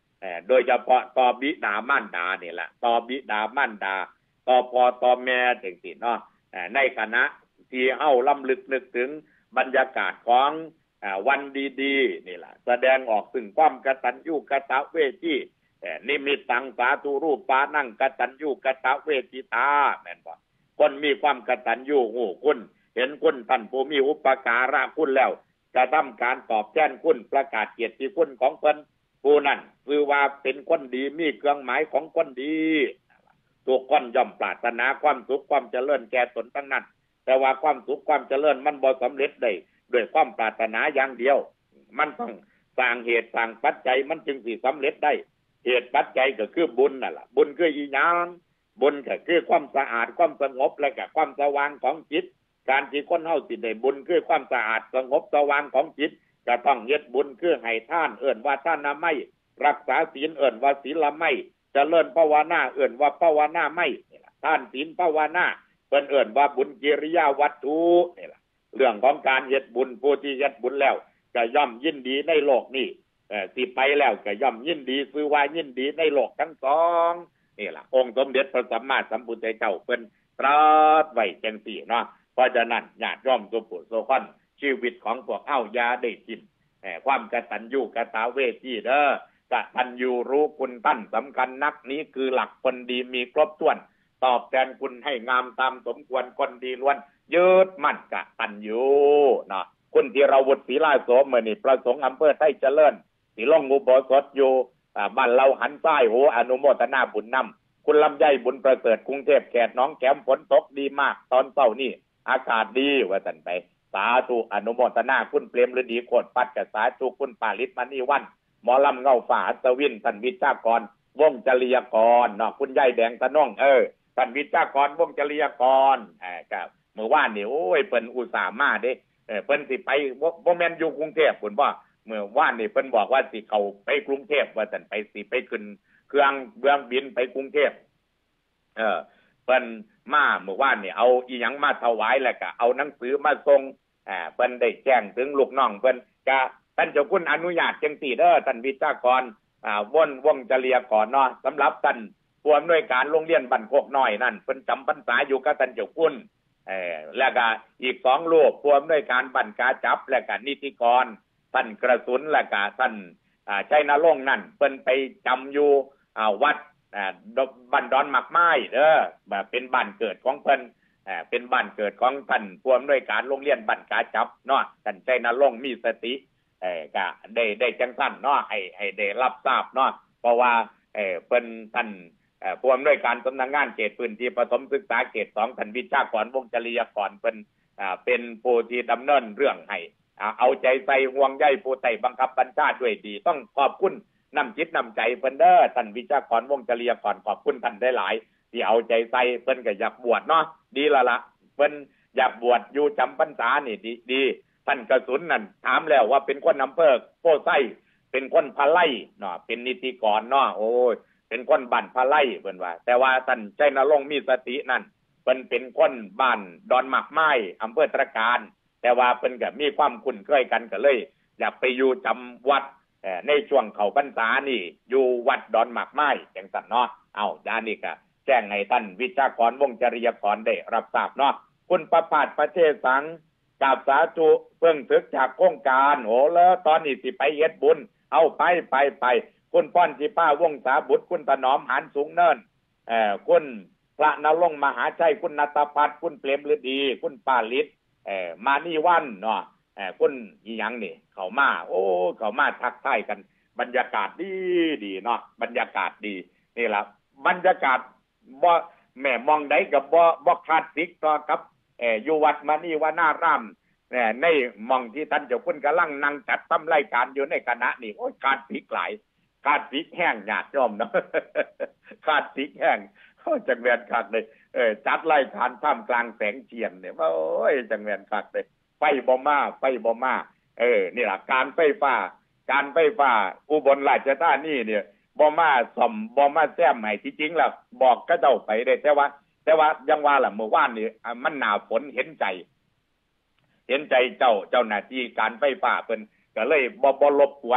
โดยเฉพาะต่อบิดามารดานี่แหละต่อบิดามารดาต่อพ่อต่อแม่จังซี่เนาะในคณะที่เฮาล้ำลึกนึกถึงบรรยากาศของวันดีๆนี่แหละแสดงออกถึงความกตัญญูกตเวทีนิมิตตังสาธุรูปปานั่งกตัญญูกตเวทิตาแม่นบ่คนมีความกตัญญูฮู้คุณเห็นคุณท่านผู้มีอุปการะคุณแล้วจะทำการตอบแทนคุณประกาศเกียรติคุณของเพิ่นผู้นั้นคือว่าเป็นคนดีมีเครื่องหมายของคนดีทุกคนย่อมปรารถนาความสุขความเจริญแก่ตนทั้งนั้นแต่ว่าความสุขความเจริญมันบ่สำเร็จได้ด้วยความปรารถนาอย่างเดียวมันต้องสร้างเหตุสร้างปัจจัยมันจึงสิสำเร็จได้เหตุปัจจัยก็คือบุญนั่นล่ะบุญคืออีหยังบุญก็คือความสะอาดความสงบและก็ความสว่างของจิตการที่คนเฮาสิได้บุญคือความสะอาดสงบสว่างของจิตก็ต้องเฮ็ดบุญคือให้ทานเอิ้นว่าทานนามัยรักษาศีลเอิ้นว่าศีลไมเจริญภาวนาเอิ้นว่าภาวนาไม่นี่ล่ะทานศีลภาวนาเพิ่นเอิ้นว่าบุญกิริยาวัตถุนี่ล่ะเรื่องของการเฮ็ดบุญผู้ที่เฮ็ดบุญแล้วก็ย่อมยินดีในโลกนี้เอ่อสิไปแล้วก็ย่อมยินดีคือว่ายินดีในโลกทั้งสองนี่ล่ะองค์สมเด็จพระสัมมาสัมพุทธเจ้าเพิ่นตรัสไว้จังซี่เนาะเพราะฉะนั้นญาติโยมทุกผู้ทุกคนชีวิตของพวกเฮาอย่าได้ทิ้งเอ่อความกตัญญูกตเวทีเด้อกตัญญูรู้คุณท่านสำคัญนักนี้คือหลักคนดีมีครบถ้วนตอบแทนคุณให้งามตามสมควรคนดีล้วนยึดมั่นกตัญญูเนาะคุณธีรวุฒิศรีลาโสมมื้อนี้ประสงค์อำเภอไทยเจริญสิลงอุโบสถอยู่อ่าบ้านเราหันซ้ายโหอนุโมทนาบุญนำคุณลำไยบุญประเสริฐกรุงเทพแขกน้องแก้มฝนตกดีมากตอนเช้านี้อากาศดีว่าซั่นไปสาธุอนุโมทนาคุณเปรมฤดีโคตรปัดกับสาธุคุณปาลิตมณีวันหมอลำเงาฝ่าอัศวินท่านวิชากรวงจริยากรเนาะคุณยายแดงตะน้องเออท่านวิชากรวงจริยากรเอ่อครับเมื่อวานนี่โอ้ยเพิ่นอุตส่าห์มาเด้เออเพิ่นสิไปบ่บ่แม่นอยู่กรุงเทพพุ่นบ่เมื่อวานนี่เพิ่นบอกว่าสิเข้าไปกรุงเทพว่าซั่นไปสิไปขึ้นเครื่องเบื้องบินไปกรุงเทพเออเพิ่นมาเมื่อวานนี่เอาอีหยังมาถวายแล้วก็เอาหนังสือมาส่งอ่าเพิ่นได้แจ้งถึงลูกน้องเพิ่นก็ท่านเจ้าคุณอนุญาตจังซี่เด้อท่านวิชากรอ่าว่นวงจริยากรเนาะสำหรับท่านผู้อำนวยการโรงเรียนบ้านโคกน้อยนั่นเพิ่นจำพรรษาอยู่กับท่านเจ้าคุณเอ่อแล้วก็อีกสองรูปผู้อำนวยการบ้านกาจับและก็นิติกรท่านกระสุนและก็ท่านอ่าชัยนรงค์นั่นเพิ่นไปจำอยู่อ่าวัดอ่าบ้านดอนหมักไม้เด้อแบบเป็นบ้านเกิดของเพิ่นอ่าเป็นบ้านเกิดของท่านผู้อำนวยการโรงเรียนบ้านกาจับเนาะท่านชัยนรงค์มีสติเอ่อก็ได้ได้จังซั่นเนาะให้ให้ได้รับทราบเนาะเพราะว่าเอ่อเพิ่นท่านเอ่อผู้อำนวยการสำนักงานเขตพื้นที่ประถมศึกษาเขตสองท่านวิชากรวงจริยากรเพิ่นอ่าเป็นผู้ที่ดำเนินเรื่องให้เอาใจใส่ห่วงใยผู้ใต้บังคับบัญชาด้วยดีต้องขอบคุณน้ำจิตน้ำใจเพิ่นเด้อท่านวิชากรวงจริยากรขอบคุณท่านได้หลายที่เอาใจใส่เพิ่นก็อยากบวชเนาะดีละละเพิ่นอยากบวชอยู่จำพรรษานี่ดีดีท่านกระสุนนั่นถามแล้วว่าเป็นคนอำเภอโพไซเป็นคนพะไลเนาะเป็นนิติกรเนาะโอ้ยเป็นคนบ้านพะไลเพิ่นว่าแต่ว่าท่านชัยนรงค์มีสตินั่นเพิ่นเป็นคนบ้านดอนหมากไม้อำเภอตระการแต่ว่าเพิ่นก็มีความคุ้นเคยกันก็เลยอยากไปอยู่จำวัดในช่วงเข้าพรรษานี่อยู่วัดดอนหมากไม้จังซั่นเนาะเอ้าด้านนี้ก็แจ้งให้ท่านวิชากรวงจริยากรได้รับทราบเนาะคุณประภาสประเทศสังกราบสาธุเพิ่งถึกจากโครงการโหแล้วตอนนี้สิไปเฮ็ดบุญเอาไปไปไปคุณป้อนสิป้าวงศาบุตรคุณถนอมหานสูงเนินเอ่อคุณพระนรงค์มหาชัยคุณณัฐพัฒน์คุณเปรมฤดีคุณปาลิตเอ่อมานี่วันเนาะเอ่อคุณอีหยังนี่เข้ามาโอ้เข้ามาทักทายกันบรรยากาศดีดีเนาะบรรยากาศดีนี่ล่ะบรรยากาศบ่แม่มองใดก็บ่บ่คลาสสิกต่อกับเอ่ออยู่วัดมานี่ว่านารามเนี่ยในมองที่ท่านเจ้าคุณกำลังนั่งจัดทำรายการอยู่ในคณะนี่โอ้ยการพลิกหลายการพลิกแห้งญาติโยมเนาะการพลิกแห้งโอ้จังแม่นคักเลยเออจัดรายการท่ามกลางแสงเทียนเนี่ยโอ้ยจังแม่นคักเลยไฟบ่มาไฟบ่มาเออนี่ล่ะการไฟฟ้าการไฟฟ้าอุบลราชธานีเนี่ยบ่มาซ่อมบ่มาแซมให้ที่จริงแล้วบอกก็เจ้าไปได้แต่ว่าแต่ว่ายังว่าล่ะเมื่อวานนี่มันหน้าฝนเห็นใจเห็นใจเจ้าเจ้าหน้าที่การไฟฟ้าเพิ่นก็เลยบ่บ่รบกวน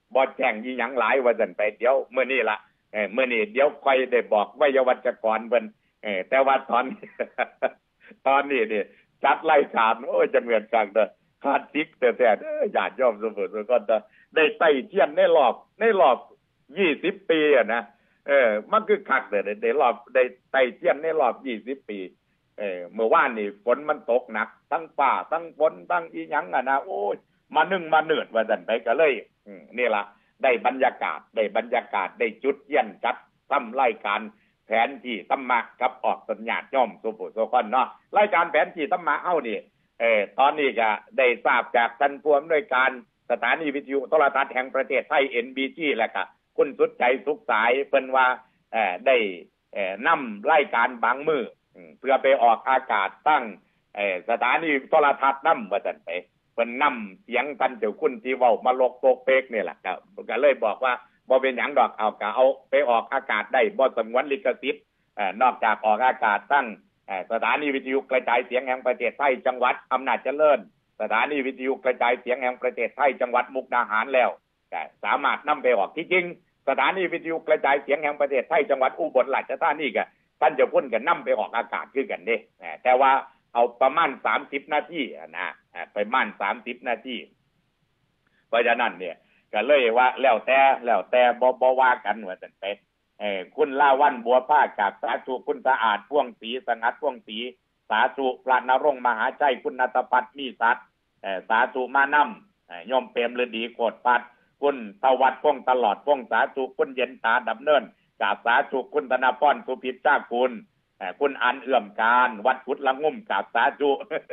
บ่แจ้งอีหยังหลายว่าซั่นไปเดี๋ยวมื้อนี้ล่ะเออมื้อนี้เดี๋ยวค่อยได้บอกวิทยาวัจกรเพิ่นเออแต่ว่าตอน ตอนนี้นี่จัดรายการโอ้ยจะเหมือนกันเด้อคาดซิกแต่แต่เด้อญาติโยมซุมื้อก็ได้ไต่เทียนในรอบในรอบยี่สิบปีอ่ะนะเออมันคือคักเด้อได้รอบได้ไต่เทียนในรอบยี่สิบปีเออเมื่อวานนี่ฝนมันตกหนักทั้งฟ้าทั้งฝนทั้งอีหยังอ่ะนะโอ้ยมานึ่งมาเนือดว่าซั่นไปก็เลยอืมนี่ล่ะได้บรรยากาศได้บรรยากาศได้จุดเยี่ยนจัดทำรายการแผนที่ธรรมะกับออกสัญญาณย่อมสุภุสุคนเนาะรายการแผนที่ธรรมะเฮานี่เออตอนนี้ก็ได้ทราบจากท่านผู้อำนวยการสถานีวิทยุโทรทัศน์แห่งประเทศไทย เอ็น บี ซี แล้วก็คุณสุดใจสุขสายเพิ่นว่าเอ่อได้เอ่อนำรายการบางมื้อเพื่อไปออกอากาศตั้งเอ่อสถานีโทรทัศน์นำว่าซั่นไปเพิ่นนำเสียงท่านเจ้าคุณที่เว้ามาลกโปกเปกนี่แหละก็ก็เลยบอกว่าบ่เป็นหยังดอกเอาก็เอาไปออกอากาศได้บ่สงวนลิขสิทธิ์เอ่อนอกจากออกอากาศตั้งเอ่อสถานีวิทยุกระจายเสียงแห่งประเทศไทยจังหวัดอำนาจเจริญสถานีวิทยุกระจายเสียงแห่งประเทศไทยจังหวัดมุกดาหารแล้วก็สามารถนำไปออกที่จริงสถานีวิทยุกระจายเสียงแห่งประเทศไทยจังหวัดอุบลราชธานีก็ท่านเจ้าคุณก็นำไปออกอากาศคือกันเด้แต่ว่าเอาประมาณสามสิบนาทีนะไปประมาณสามสิบนาทีเพราะฉะนั้นเนี่ยก็เลยว่าแล้วแต่แล้วแต่บ่บ่ว่ากันว่าซั่นไปเอ่อคุณลาวันบัวผ้าจากสาธุคุณสะอาดพ่วงศรีสงัดพ่วงศรีสาธุพระนรงค์มหาชัยคุณณัฐพัฒน์มีสัตย์เอ่อสาธุมานำเอ่อยมเปรมฤดีโคตรพัฒน์คุณตะวัดพ่วงตลอดพ่วงสาธุคุณเย็นตาดำเนินกราบสาธุคุณธนพรสุพิชชาคุณเอ่อคุณอันเอื้อมการวัดพุทธละงุ่มกราบสาธุ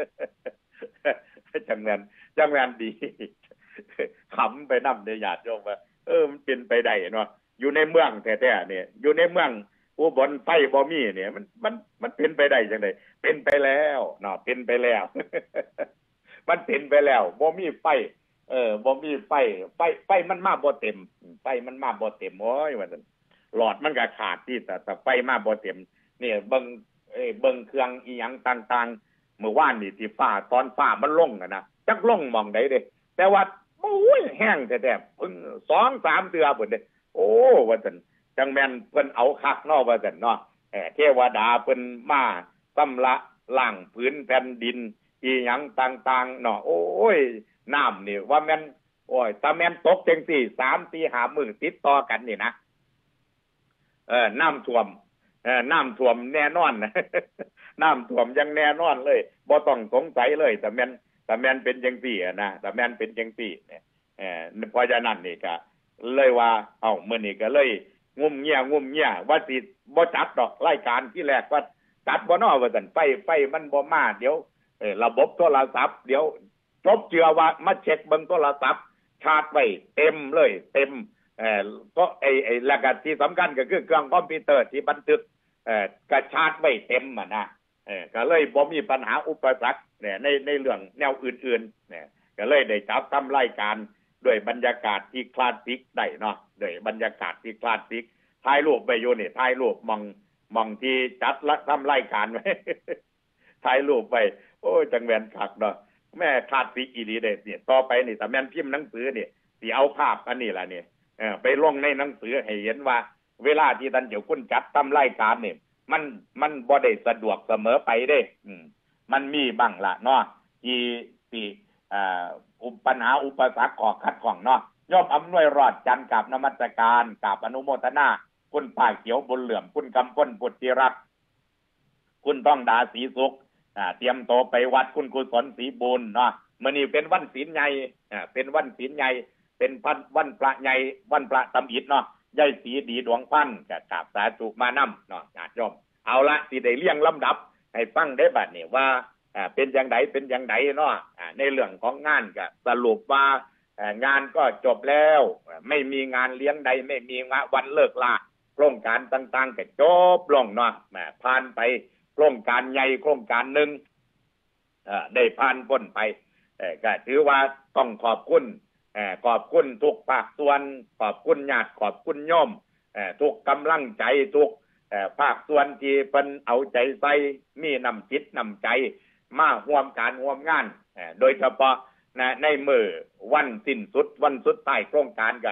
จังแม่นจังแม่นดีขำไปนำได้ญาติโยมว่าเออมันเป็นไปได้เนาะอยู่ในเมืองแท้ๆเนี่ยอยู่ในเมืองอุบลไฟบ่มีเนี่ยมันมันมันเป็นไปได้จังได๋เป็นไปแล้วเนาะเป็นไปแล้ว มันเป็นไปแล้วบ่มีไฟเออบ่มีไฟไฟไฟมันมาบ่เต็มไฟมันมาบ่เต็มโอ้ยว่าซั่นหลอดมันก็ขาดที่แต่แต่ไฟมาบ่เต็มนี่เบิ่งเอ้เบิ่งเครื่องอีหยังต่างๆเมื่อวานนี่ที่ฟ้าตอนฟ้ามันลงอ่ะนะจักลงหม่องใดเด้แต่ว่าโอ้ยแห้งแท้ๆเพิ่ง สองสาม เทื่อพุ่นเด้โอ้ว่าซั่นจังแม่นเพิ่นเอาคักเนาะว่าซั่นเนาะเอ่อเทวดาเพิ่นมาสำระล้างผืนแผ่นดินอีหยังต่างๆเนาะโอ้ยน้ำนี่ว่าแม่นโอ้ยถ้าแม่นตกจังซี่ สาม สี่ ห้า มื้อติดต่อกันนี่นะเออน้ำท่วมเออน้ำท่วมแน่นอน น้ำท่วมยังแน่นอนเลยบ่ต้องสงสัยเลยแต่แม่นแต่แม่นเป็นจังซี่อ่ะนะแต่แม่นเป็นจังซี่เนี่ยเอ่อเพราะฉะนั้นนี่ก็เลยว่าเอ้ามื้อนี้ก็เลยงุ่มเงียงุ่มเงียว่าสิบ่จัดดอกรายการที่แรกว่าจัดบ่น้อว่าซั่นไฟไฟมันบ่มาเดี๋ยวเอ่อระบบโทรศัพท์เดี๋ยวจบเจือว่ามาเช็คเบิ่งโทรศัพท์ชาร์จไว้เต็มเลยเต็มเอ่อก็ไอ้ไอ้แล้วก็ที่สำคัญก็คือเครื่องคอมพิวเตอร์ที่บันทึกเอ่อก็ชาร์จไว้เต็มอ่ะนะเออก็เลยบ่มีปัญหาอุปสรรคเนี่ยในในเรื่องแนวอื่นๆเนี่ยก็เลยได้จับทำรายการด้วยบรรยากาศที่คลาสสิกได้เนาะด้วยบรรยากาศที่คลาสสิกถ่ายรูปไปอยู่นี่ถ่ายรูปมองมองที่จัดละทำรายการไว้ ถ่ายรูปไปโอ้ยจังแม่นคักเนาะแม่คลาสสิกอีหลีเด้เนี่ยต่อไปนี่ถ้าแม่นพิมพ์หนังสือนี่สิเอาภาพอันนี้ล่ะนี่เออไปลงในหนังสือให้เห็นว่าเวลาที่ท่านเจ้าคุณจัดทำรายการนี่มันมันบ่ได้สะดวกเสมอไปเด้อืมมันมีบ้างล่ะเนาะที่ที่อ่าอุปปัญหาอุปสรรคขอขัดข้องเนาะยอมอำนวยรอดจันทร์กับนมัสการกับอนุโมทนาคุณป้าเขียวบุญเหลื่อมคุณกำพลปุตติรักคุณต้องดาศรีสุขอ่าเตรียมโตไปวัดคุณกุศลศรีบุญเนาะมื้อนี้เป็นวันศีลใหญ่อ่าเป็นวันศีลใหญ่เป็นวันพระใหญ่วันพระตำอิฐเนาะยายศรีดีดวงพันธุ์ก็กราบสาธุมานำเนาะญาติโยมเอาละสิได้เรียงลำดับให้ฟังได้บัดนี้ว่าอ่าเป็นจังไดเป็นจังไดเนาะอ่าในเรื่องของงานก็สรุปว่างานก็จบแล้วไม่มีงานเลี้ยงใดไม่มีวันเลิกลาโครงการต่างๆก็จบลงเนาะผ่านไปโครงการใหญ่โครงการหนึ่งได้ผ่านพ้นไปก็ถือว่าต้องขอบคุณขอบคุณทุกภาคส่วนขอบคุณญาติขอบคุณโยมทุกกำลังใจทุกภาคส่วนที่เพิ่นเอาใจใส่มีน้ำจิตน้ำใจมาร่วมการร่วมงานโดยเฉพาะในมือวันสิ้นสุดวันสุดท้ายโครงการก็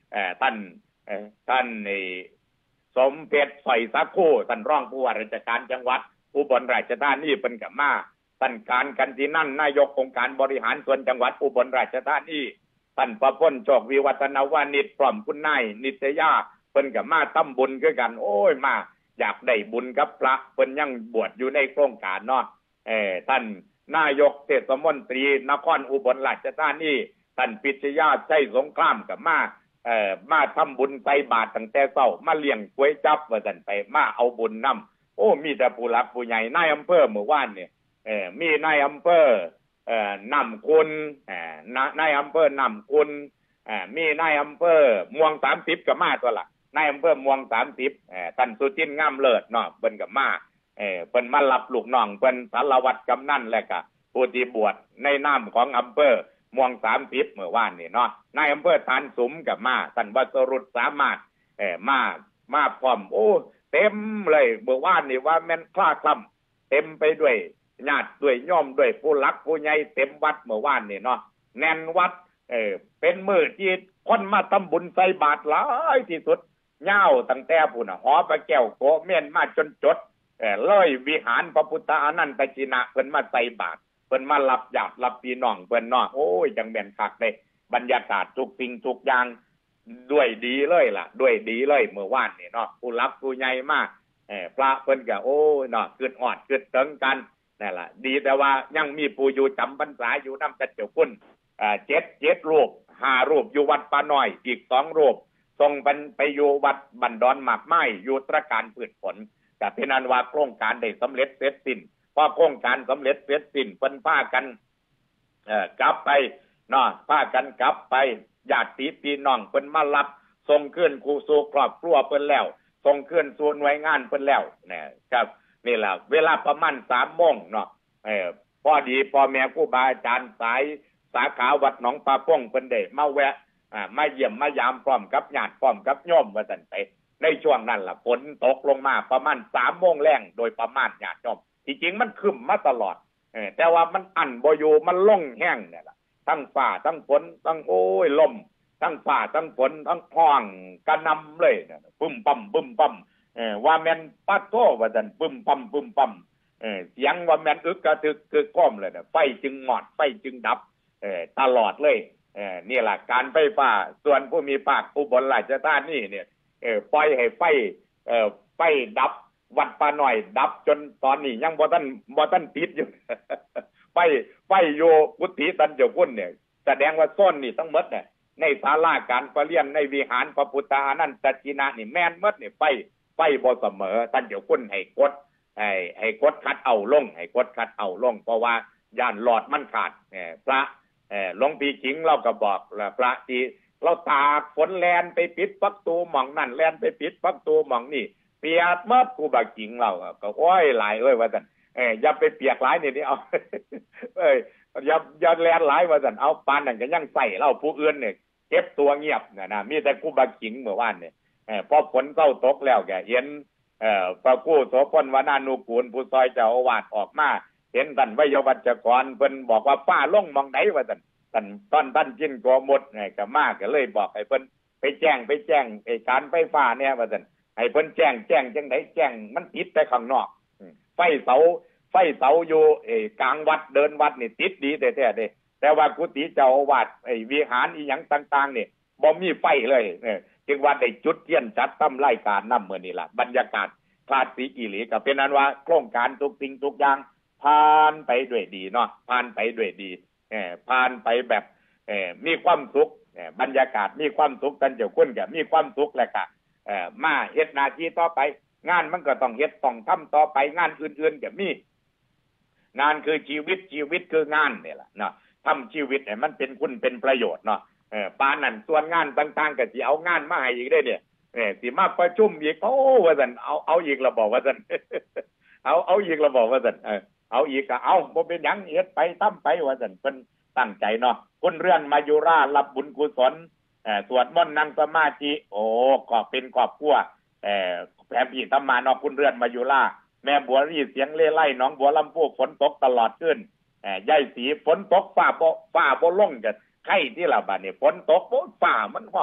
เอ่อท่านเอ่อท่านนี่สมเพชรสอยสักคู่ท่านรองผู้ว่าราชการจังหวัดอุบลราชธานีเป็นกับมาท่านการกันตินั่นนายกองค์การบริหารส่วนจังหวัดอุบลราชธานีท่านประพลโชควิวัฒนวานิชพร้อมคุณนายนิตยาเพิ่นกับมาทำบุญคือกันโอ้ยมาอยากได้บุญกับพระเพิ่นยังบวชอยู่ในโครงการเนาะเออท่านนายกเทศมนตรีนครอุบลราชธานีท่านปิชยาชัยสงครามกับมาเอ่อมาทำบุญใส่บาตรตั้งแต่เช้ามาเลี้ยงก๋วยจั๊บว่าซั่นไปมาเอาบุญนำโอ้มีแต่ผู้หลักผู้ใหญ่นายอำเภอเมื่อวานเนี่ยเอ่อมีนายอำเภอเอ่อนำคุณเอ่อนายอำเภอนำคุณเอ่อมีนายอำเภอม่วงสามสิบก็มาตัวละนายอำเภอม่วงสามสิบเอ่อท่านสุจินต์งามเลิศเนาะเพิ่นก็มาเอ่อเพิ่นมารับลูกน้องเพิ่นสารวัตรกำนันแล้วก็ผู้ที่บวชในนามของอำเภอม่วงสามสิบเมื่อวานนี่เนาะนายอำเภอทานสุมกับมาท่านวสรุตสามารถเอ่อมามาพร้อมโอ้เต็มเลยเมื่อวานนี่ว่าแม่นคลาคล่ำเต็มไปด้วยญาติด้วยโยมด้วยผู้หลักผู้ใหญ่เต็มวัดเมื่อวานนี่เนาะแน่นวัดเออเป็นมื้อที่คนมาทำบุญใส่บาตรหลายที่สุดยาวตั้งแต่พุ่นน่ะหอพระแก้วโกเม่นมาจนจดเออเลยวิหารพระพุทธอนันตชินะเพิ่นมาใส่บาตรเพิ่นมารับญาติรับพี่น้องเพิ่นเนาะโอ้ยจังแม่นคักเลยบรรยากาศทุกสิ่งทุกอย่างด้วยดีเลยล่ะด้วยดีเลยเมื่อวานนี่เนาะผู้รับผู้ใหญ่มากเออพระเพิ่นก็โอ้ยเนาะคิดฮอดคิดถึงกันนั่นล่ะดีแต่ว่ายังมีผู้อยู่จำพรรษาอยู่นำกันเจ้าคุณเอ่อเจ็ด เจ็ดรูปห้ารูปอยู่วัดป่าน้อยอีกสองรูปส่งไปไปอยู่วัดบันดอนหมากไม้อยู่ตระการพืชผลก็เป็นอันว่าโครงการได้สำเร็จเสร็จสิ้นพอโครงการสำเร็จเสร็จสิ้นเพิ่นพากันเอ่อกลับไปเนาะพากันกลับไปญาติพี่น้องเพิ่นมารับส่งคืนครูสู่ครอบครัวเพิ่นแล้วส่งคืนสู่หน่วยงานเพิ่นแล้วเนี่ยครับนี่แหละเวลาประมาณ สามโมงเนาะเออพอดีพ่อแม่ครูบาอาจารย์สายสาขาวัดหนองปลาป้งเพิ่นได้มาแวะอ่ามาเยี่ยมมายามพร้อมกับญาติพร้อมกับโยมว่าซั่นไปในช่วงนั้นล่ะฝนตกลงมาประมาณ สามโมงแลงโดยประมาณญาติโยมที่จริงมันครึ้มมาตลอดเออแต่ว่ามันอั้นบ่อยู่มันลงแห้งเนี่ยล่ะทั้งฟ้าทั้งฝนทั้งโอ้ยลมทั้งฟ้าทั้งฝนทั้งห้องกระนำเลยเนี่ยปึ้มปั่มปึ้มปั่มเออว่าแม่นปัดโตว่าซั่นปึ้มปั่มปึ้มปั่มเออเสียงว่าแม่นอึกกระทึกกึกก้มเลยน่ะไฟจึงหมอดไฟจึงดับเออตลอดเลยเออนี่ล่ะการไฟฟ้าส่วนผู้มีภาคอุบลราชธานีเนี่ยเออปล่อยให้ไฟเอ่อไฟดับวัดป่าน้อยดับจนตอนนี้ยังบ่ทันบ่ทันติดอยู่ ไฟไฟอยู่กุฏิท่านเจ้าคุณเนี่ยแสดงว่าโซนนี่ทั้งหมดเนี่ยในศาลาการประเรียนในวิหารพระพุทธอนันตชินะนี่แม่นหมดนี่ไฟไฟบ่เสมอท่านเจ้าคุณให้กดให้ให้กดคัดเอาลงให้กดคัดเอาลงเพราะว่าย่านหลอดมันขาดเอ่อพระเอ่อหลวงพี่ขิงเราก็บอกล่ะพระที่เราตากฝนแลนไปปิดประตูหม่องนั่นแลนไปปิดประตูหม่องนี่เปียกหมดครูบาขิงเราก็โอ้ยหลายเอ้ยว่าซั่นเอ้ยอย่าไปเปียกหลายนี่นี่เอา เอ้ยอย่าอย่าแลนหลายว่าซั่นเอาปานนั้นก็ยังใส่เล่าผู้อื่นเนี่ยเก็บตัวเงียบน่ะนะมีแต่ครูบาขิงเมื่อวานเนี่ยเออพอฝนเศร้าตกแล้วแกเห็นเอ่อพระครูโสพลวนานุกูลผู้ซอยเจ้าอาวาสออกมาเห็นท่านวิยวัจกรเพิ่นบอกว่าฟ้าลงมองไหนว่าซั่นท่านตอนท่านกินกอหมดไงก็มาก็เลยบอกให้เพิ่นไปแจ้งไปแจ้งไอ้การไฟฟ้าเนี่ยว่าซั่นให้เพิ่นแจ้งแจ้งจังได๋แจ้งมันติดแต่ข้างนอกไฟเสาไฟเสาอยู่ไอ้กลางวัดเดินวัดนี่ติดดีแท้ๆเด้แต่ว่ากุฏิเจ้าอาวาสไอ้วิหารอีหยังต่างๆนี่บ่มีไฟเลยเออจึงว่าได้จุดเทียนจัดทำรายการนำมื้อนี้ล่ะบรรยากาศคลาสสิกอีหลีก็เป็นนั้นว่าโครงการทุกสิ่งทุกอย่างผ่านไปด้วยดีเนาะผ่านไปด้วยดีเออผ่านไปแบบเออมีความสุขเออบรรยากาศมีความสุขกันเจ้าคุณก็มีความสุขแล้วก็เอ่อมาเฮ็ดหน้าที่ต่อไปงานมันก็ต้องเฮ็ดต้องทำต่อไปงานอื่นๆก็มีงานคือชีวิตชีวิตคืองานนี่ล่ะเนาะทำชีวิตให้มันเป็นคุณเป็นประโยชน์เนาะเออปานนั้นส่วนงานต่างๆก็สิเอางานมาให้อีกได้เนี่ยเออสิมาประชุมอีกโอ้ว่าซั่นเอาเอาอีกแล้วบอกว่าซั่น เอาเอาอีกแล้วบอกว่าซั่นเออเอาอีกก็เอาบ่เป็นหยังเฮ็ดไปทำไปว่าซั่นเพิ่นตั้งใจเนาะคุณเรือนมายุรารับบุญกุศลเอ่อสวดมนต์นั่งสมาธิโอ้ก็เป็นครอบครัวเอ่อแผ่พี่ธรรมาเนาะคุณเรือนมายุราแม่บัวรีเสียงเล่ไล่น้องบัวลำพูฝนตกตลอดคืนเอ่อยายสีฝนตกฟ้าบ่ฟ้าบ่ลงก็ไข่ที่ละบัดนี้ฝนตกบ่ฟ้ามันห้อง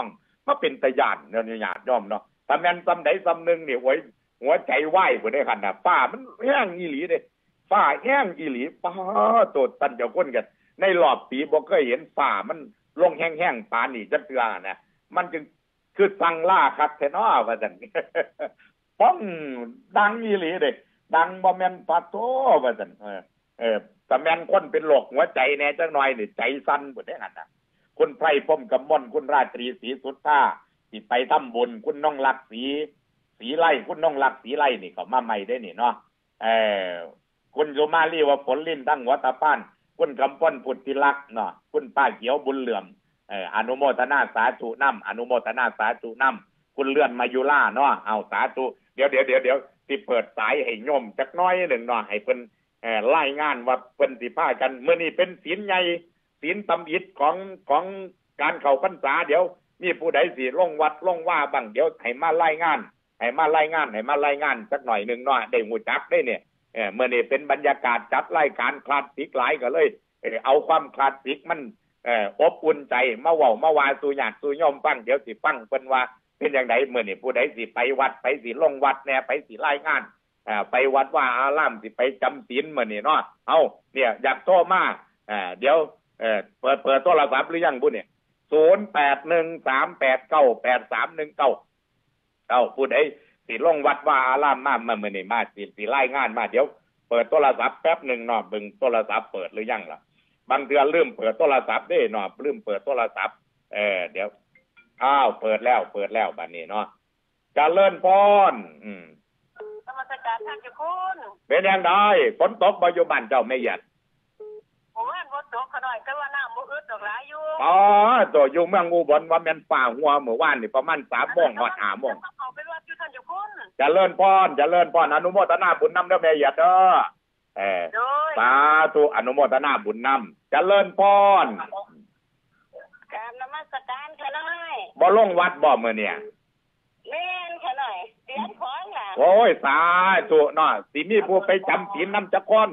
มาเป็นตะยานเนี่ยญาติโยมเนาะถ้าแม่นซำใดซำนึงนี่โอ้ยหัวใจวายบ่ได้คั่นน่ะฟ้ามันแห้งอีหลีเด้ฟ้าแห้งอีหลีป้าโตตันเจ้าคนกันในรอบปีบ่เคยเห็นฟ้ามันลงแห้งๆปานนี้จักเทื่อนะมันจึงคือสั่งล่าคักแท้เนาะว่าซั่นป้องดังอีหลีเด้ดังบ่แม่นปะโตว่าซั่นเออเออแต่แม่นคนเป็นโรคหัวใจแน่จักหน่อยนี่ใจสั่นบ่ได้หั่นน่ะคุณไพรพรหมกำมลคุณราตรีศรีสุทธาที่ไปทำบุญคุณน้องลักศรีศรีไร่คุณน้องลักศรีไร่นี่ก็มาใหม่ได้นี่เนาะเออคุณสุมาลีว่าผลลิ้นทั้งหัวตาป้านคุณกำป้นพุทธิลักษณ์เนาะคุณป้าเขียวบุญเหลื่อมเอออนุโมทนาสาธุนำอนุโมทนาสาธุนำคุณเลื่อนมายุล่าเนาะเอาสาธุเดี๋ยวเดี๋ยวเดี๋ยวเดี๋ยวสิเปิดสายให้โยมจักน้อยหนึ่งเนาะให้เพิ่นเอ่อรายงานว่าเพิ่นสิพากันมื้อนี้เป็นศีลใหญ่ศีลตำอิฐของของการเข้าพรรษาเดี๋ยวมีผู้ใดสิลงวัดลงว่าบ้างเดี๋ยวให้มารายงานให้มารายงานให้มารายงานสักหน่อยหนึ่งเนาะได้หูจักได้เนี่ยเออเมื่อนี้เป็นบรรยากาศจัดรายการคลาสสิกหลายก็เลยเออเอาความคลาสสิกมันเอ่ออบอุ่นใจมาเว้ามาว่าสู่ญาติสู่โยมฟังเดี๋ยวสิฟังเพิ่นว่าเป็นจังได๋มื้อนี้ผู้ใดสิไปวัดไปสิลงวัดแน่ไปสิรายงานอ่าไปวัดว่าอารามสิไปจำศีลมื้อนี้เนาะเอ้าเนี่ยอยากโทรมาอ่าเดี๋ยวเอ่อเปิดเปิดโทรศัพท์หรือยังบุเนี่ยศูนย์ แปด หนึ่ง สาม แปด เก้า แปด สาม หนึ่ง เก้าเอ้าผู้ใดสิลงวัดว่าอารามมามื้อนี้มาสิสิรายงานมาเดี๋ยวเปิดโทรศัพท์แป๊บนึงเนาะเบิ่งโทรศัพท์เปิดหรือยังล่ะบางเดือนลืมเปิดโทรศัพท์เด้เนาะลืมเปิดโทรศัพท์เออเดี๋ยวอ้าวเปิดแล้วเปิดแล้วบัดนี้เนาะเจริญพรอืมนมัสการท่านเจ้าคุณเป็นจังได๋ฝนตกบ่อยู่บ้านเจ้าแม่หยัดโอ้ยฝนตกขน้อยแต่ว่าน้ำบ่อึดดอกหลายอยู่อ๋อตัวอยู่เมืองอุบลว่าแม่นฟ้าหัวเมื่อวานนี่ประมาณ สามโมง ฮอด ห้าโมงเอาไปวัดอยู่ท่านเจ้าคุณเจริญพรเจริญพรอนุโมทนาบุญนำเด้อแม่หยัดเด้อเออสาธุอนุโมทนาบุญนำเจริญพรกราบนมัสการค่ะน้อยบ่ลงวัดบ่มื้อเนี่ยแม่นค่ะน้อยเตรียมของล่ะโอ้ยสาธุเนาะสิมีผู้ไปจำศีลนำจักคน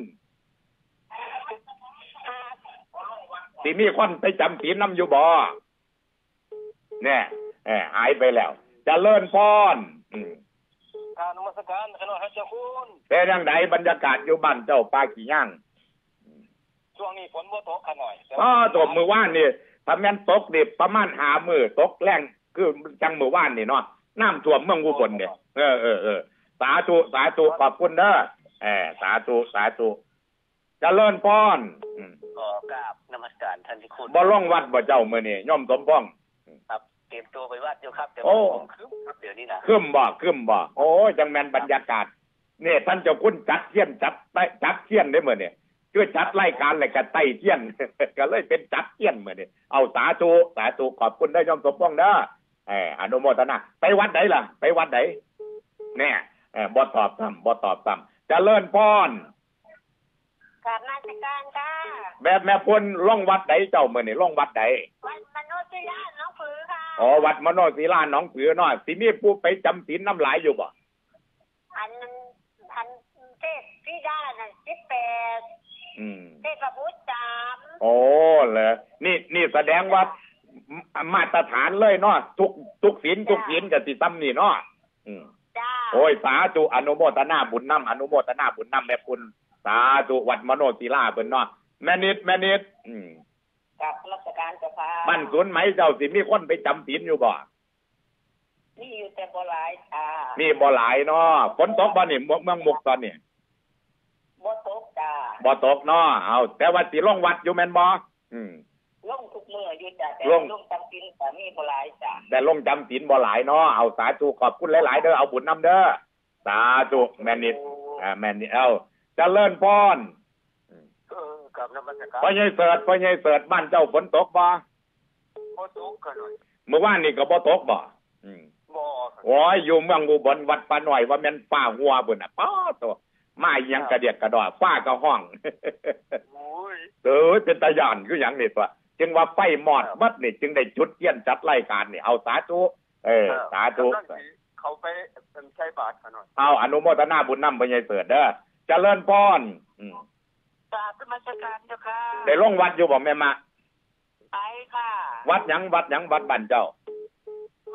สิมีคนไปจำศีลนำอยู่บ่เนี่ยเอ่อหายไปแล้วเจริญพรอืมกราบนมัสการค่ะน้อยเจ้าคุณเป็นจังได๋บรรยากาศอยู่บ้านเจ้าปากี่ย่างช่วงนี้ฝนบ่ตกค่ะน้อยอ๋อตกมื้อวานนี่ถ้าแม่นตกนี่ประมาณห้ามื้อตกแรงคือจังมื้อวานนี่เนาะน้ำท่วมเมืองอุบลเนี่ยเออเออเออสาธุสาธุขอบคุณเด้อเออสาธุสาธุเจริญพรขอกราบนมัสการท่านที่คุณบ่ลงวัดบ่เจ้ามื้อนี้ย่อมสมพงษ์ครับเตรียมตัวไปวัดอยู่ครับแต่ว่าผมคึมครับเดี๋ยวนี้นะคึมบ่คึมบ่โอ้ยจังแม่นบรรยากาศนี่ท่านเจ้าคุณจัดเทียนจัดจัดเทียนได้มื้อนี้คือจัดรายการแล้วก็ไต่เทียนก็เลยเป็นจัดเทียนมื้อนี้เอาสาธุสาธุขอบคุณได้ย่อมสมพงษ์เด้อเอออนุโมทนาไปวัดไหนล่ะไปวัดไหนเนี่ยเออบ่ตอบซ้ำบ่ตอบซ้ำเจริญพรกราบนมัสการค่ะแบบแม่พุ่นลงวัดไหนเจ้ามื้อนี้ลงวัดไหนวัดมโนศิลาหนองผือค่ะอ๋อวัดมโนศิลาหนองผือเนาะสิมีผู้ไปจำศีลน้ำหลายอยู่บ่อันอันเทศที่ด้านน่ะสิบแปดอืมเทศพุทธสามโอ้เหรอนี่นี่แสดงว่ามาตรฐานเลยเนาะทุกทุกศีลทุกศีลก็สิซ้ำนี่เนาะอืมจ้าโอ้ยสาธุอนุโมทนาบุญนำอนุโมทนาบุญนำแม่คุณสาธุวัดมโนศิลาเพิ่นเนาะแม่นิดแม่นิดอืมกับราชการเจ้าค่ะบ้านสวนไหมเจ้าสิมีคนไปจำศีลอยู่บ่มีอยู่แต่บ่หลายจ้ามีบ่หลายเนาะฝนตกบ่นี่เมืองมุกตอนนี้บ่ตกจ้าบ่ตกเนาะเอาแต่ว่าสิลงวัดอยู่แม่นบ่อืมลงทุกมื้ออยู่จ้ะแต่ลงจำศีลก็มีบ่หลายจ้ะแต่ลงจำศีลบ่หลายเนาะเอาสาธุขอบคุณหลายๆเด้อเอาบุญนำเด้อสาธุแม่นิดอ่าแม่นิดเอาเจริญพรเออกับนมัสการพ่อใหญ่เสิร์ชพ่อใหญ่เสิร์ชบ้านเจ้าฝนตกบ่บ่ตกก็หน่อยเมื่อวานนี่ก็บ่ตกบ่อืมบ่โอ้ยอยู่เมืองอุบลวัดป่าน้อยว่าแม่นฟ้าหัวพุ่นน่ะป๊อตัวมาอีหยังกระเดียกกระดอฟ้าก็ห้องโอ้ยเอ้ยเป็นตาย่านคือหยังนี่ตัวจึงว่าไฟมอดมัดนี่จึงได้จุดเทียนจัดรายการนี่เอาสาธุเออสาธุเขาไปเป็นใช้บาตรหน่อยเอาอนุโมทนาบุญนำพ่อใหญ่เสิร์ชเด้อเจริญพรอืมกราบนมัสการเจ้าค่ะได้ลงวัดอยู่บ่แม่มาไปค่ะวัดหยังวัดหยังวัดบ้านเจ้า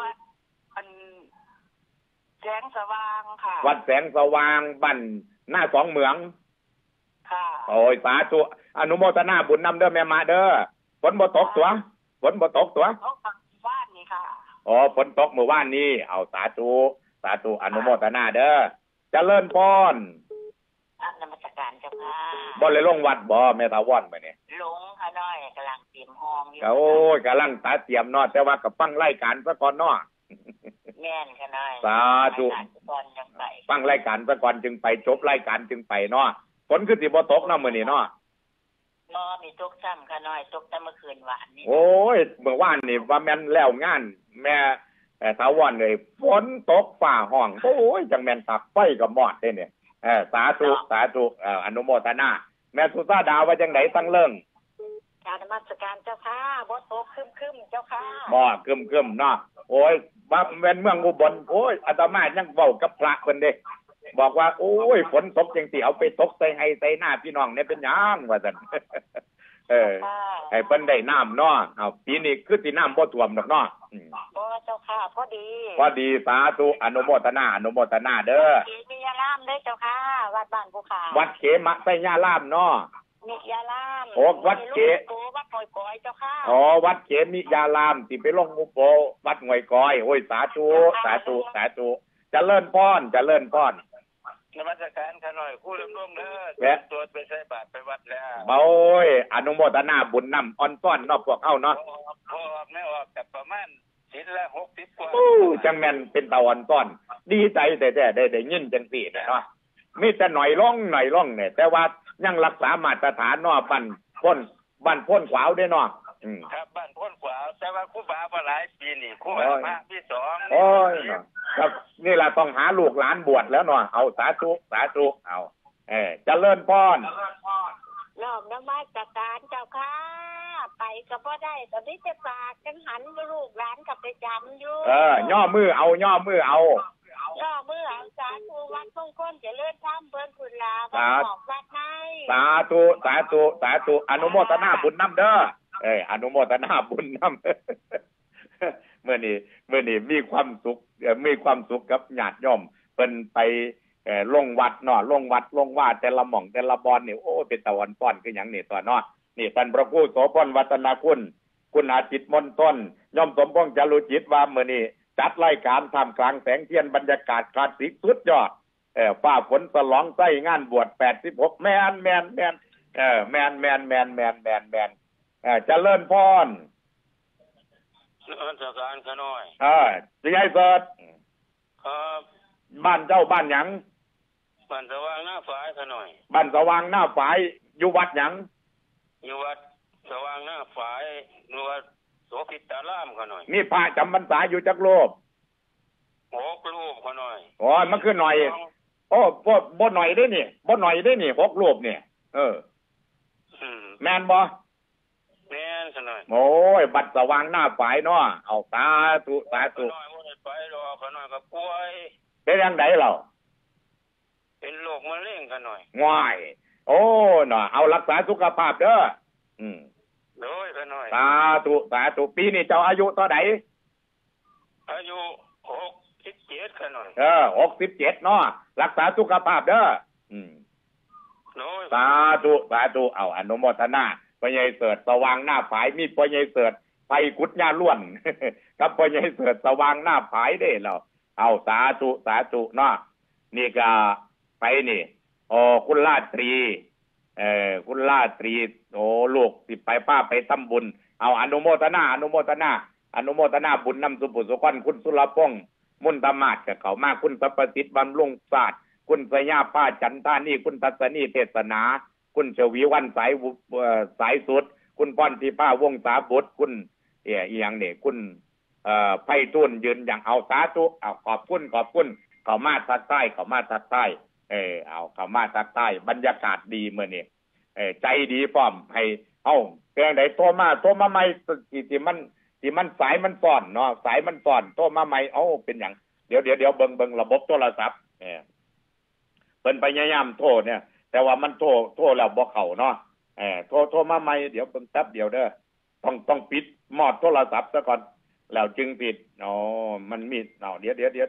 แสงสว่างค่ะวัดแสงสว่างบ้านหน้าสองเหมืองค่ะโอ้ยสาธุอนุโมทนาบุญนำเด้อแม่มาเด้อฝนบ่ตกตัวฝนบ่ตกตัวตกบ้านนี่ค่ะอ๋อฝนตกเมื่อวานนี้เอาสาธุสาธุอนุโมทนาเด้อเจริญพรอันนมัสการเจ้าค่ะบ่เลยลงวัดบ่แม่ตาว่อนไปนี่ลงค่ะน้อยกำลังเตรียมห้องอยู่โอ้ยกำลังตาเตรียมเนาะแต่ว่าก็ฟังรายการซะก่อนเนาะแม่นค่ะน้อยสาธุฟังรายการซะก่อนจึงไปจบรายการจึงไปเนาะฝนคือสิบ่ตกเนาะมื้อนี้เนาะบ่มีตกซ้ำค่ะน้อยตกแต่เมื่อคืนวานนี้โอ้ยเมื่อวานนี่ว่าแม่นแล้วงานแม่แต่ตาว่อนเลยฝนตกฟ้าห้องโอ้ยจังแม่นตักไฟก็มอดเด้เนี่ยเออสาธุสาธุเอ่ออนุโมทนาแม่สุษาดาว่าจังได๋ตั้งเรื่องการนมัสการเจ้าค่ะบ่ตกครึมๆเจ้าค่ะบ่ครึมๆเนาะโอ้ยว่าแม่นเมืองอุบลโอ้ยอาตมายังเว้ากับพระเพิ่นเด้บอกว่าโอ้ยฝนตกจังสิเอาไปตกใส่ให้ใส่หน้าพี่น้องเนี่ยเป็นหยังว่าซั่นเออให้เพิ่นได้น้ำเนาะเอาปีนี้คือสิน้ำบ่ท่วมดอกเนาะบ่เจ้าค่ะพอดีพอดีสาธุอนุโมทนาอนุโมทนาเด้อมียารามเด้อเจ้าค่ะวัดบ้านภูเขาวัดเขมะไสยารามเนาะมียารามโอ้วัดเขวัดหอยกอยเจ้าค่ะอ๋อวัดเขมิยารามสิไปลงมุโปวัดหอยกอยโอ้ยสาธุสาธุสาธุเจริญพรเจริญพรนมัสการขน่อยคู่ลำร่วงเด้อตัวไปใส่บาตรไปวัดแล้วโอ้ยอนุโมทนาบุญนำอ่อนซ้อนเนาะพวกเฮาเนาะพอไม่ออกแต่ประมาณชิ้นละหกสิบกว่าจังแม่นเป็นตะอ่อนซ้อนดีใจแต่แต่ได้ได้ยินจังซี่เนาะมีแต่หน่อยลงหน่อยลงเนี่ยแต่ว่ายังรักษามาตรฐานเนาะบ้านพ้นบ้านพ้นขวาวได้เนาะอืมครับบ้านพ้นขวาวแต่ว่าครูบาบ่หลายปีนี่ครูบามาที่สองโอ้ยครับนี่ล่ะต้องหาลูกหลานบวชแล้วเนาะเอาสาธุสาธุเอาเออเจริญพรน้อมนมัสการเจ้าค่ะไปก็บ่ได้ตอนนี้จะฝากจังหันลูกหลานกับไปจำอยู่เออย่อมือเอาย่อมือเอาย่อมือเอาสาธุวัดมงคลเจริญธรรมเพิ่นคุณลาวัดออกวัดให้สาธุสาธุสาธุอนุโมทนาบุญนำเด้อเอ้ยอนุโมทนาบุญนำเมื่อนี้เมื่อนี้มีความสุขมีความสุขกับญาติโยมเพิ่นไปเอ่อลงวัดเนาะลงวัดลงว่าแต่ละหม่องแต่ละบอนนี่โอ้เป็นตะวันป้อนคือหยังนี่ตัวเนาะนี่ท่านพระครูโสพลวัฒนคุณคุณอาจิตมนต้นย่อมสมพงษ์จารุจิตว่ามื้อนี้จัดรายการท่ามกลางแสงเทียนบรรยากาศคลาสสิกสุดยอดเอ่อฟ้าฝนฉลองไส้งานบวชแปดสิบหกแม่นแม่นแม่นเออแม่นแม่นแม่นแม่นแม่นแม่นเอ่อเจริญพรนมัสการขน้อยเออสิให้เสิร์ชครับบ้านเจ้าบ้านหยังบ้านสว่างหน้าฝายขน้อยบ้านสว่างหน้าฝายอยู่วัดหยังอยู่วัดสว่างหน้าฝายอยู่วัดโสภิตารามขน้อยมีพระจำพรรษาอยู่จักรูปหกรูปขน้อยอ๋อมันคือหน่อยโอ้บ่บ่หน่อยได้นี่บ่หน่อยได้นี่หกรูปนี่เออแม่นบ่แม่นขน้อยโอ้ยบัดสว่างหน้าฝายเนาะเอาสาธุสาธุขน้อยบ่ได้ไปหรอกขน้อยก็ป่วยเป็นจังได๋ล่ะเป็นโรคมะเร็งขน้อยง่ายโอ้เนาะเอารักษาสุขภาพเด้ออืมโดยขน้อยสาธุสาธุปีนี้เจ้าอายุเท่าใดอายุหกสิบเจ็ดขน้อยเออหกสิบเจ็ดเนาะรักษาสุขภาพเด้ออืมโดยสาธุสาธุเอาอนุโมทนาพ่อใหญ่เสิร์ชสว่างหน้าผายมีพ่อใหญ่เสิร์ชไผกุดญาล้วนกับพ่อใหญ่เสิร์ชสว่างหน้าผายเด้เราเอาสาธุสาธุเนาะนี่ก็ไปนี่โอ้คุณลาตรีเอ่อคุณลาตรีโอ้ลูกสิไปป้าไปทำบุญเอาอนุโมทนาอนุโมทนาอนุโมทนาบุญนำสุปุสุขคุณสุรพงษ์มุนตมาศกับเขามาคุณสัพพสิทธิ์บำรุงศาสตร์คุณสยาป้าจันทานี่คุณทัศนีเทศนาคุณชวีวันสายสายสุดคุณพรทิพาวงศาบุตรคุณเอี่ยอีหยังนี่คุณเอ่อไพฑูรย์ยืนอย่างเอาสาธุเอาขอบคุณขอบคุณเขามาทักทายเขามาทักทายเออเอาเขามาทักทายบรรยากาศดีมื้อนี้เออใจดีพร้อมให้เอ้าเพียงใดโทรมาโทรมาใหม่ที่มันที่มันสายมันซ่อนเนาะสายมันซ่อนโทรมาใหม่เอ้าเป็นหยังเดี๋ยวเดี๋ยวเดี๋ยวเบิ่งเบิ่งระบบโทรศัพท์เออเพิ่นพยายามโทรเนี่ยแต่ว่ามันโทรโทรแล้วบ่เข้าเนาะเออโทรโทรมาใหม่เดี๋ยวเบิ่งแป๊บเดียวเด้อต้องต้องปิดมอดโทรศัพท์ซะก่อนแล้วจึงปิดอ๋อมันมีเนาะเดี๋ยวเดี๋ยวเดี๋ยวเดี๋ยว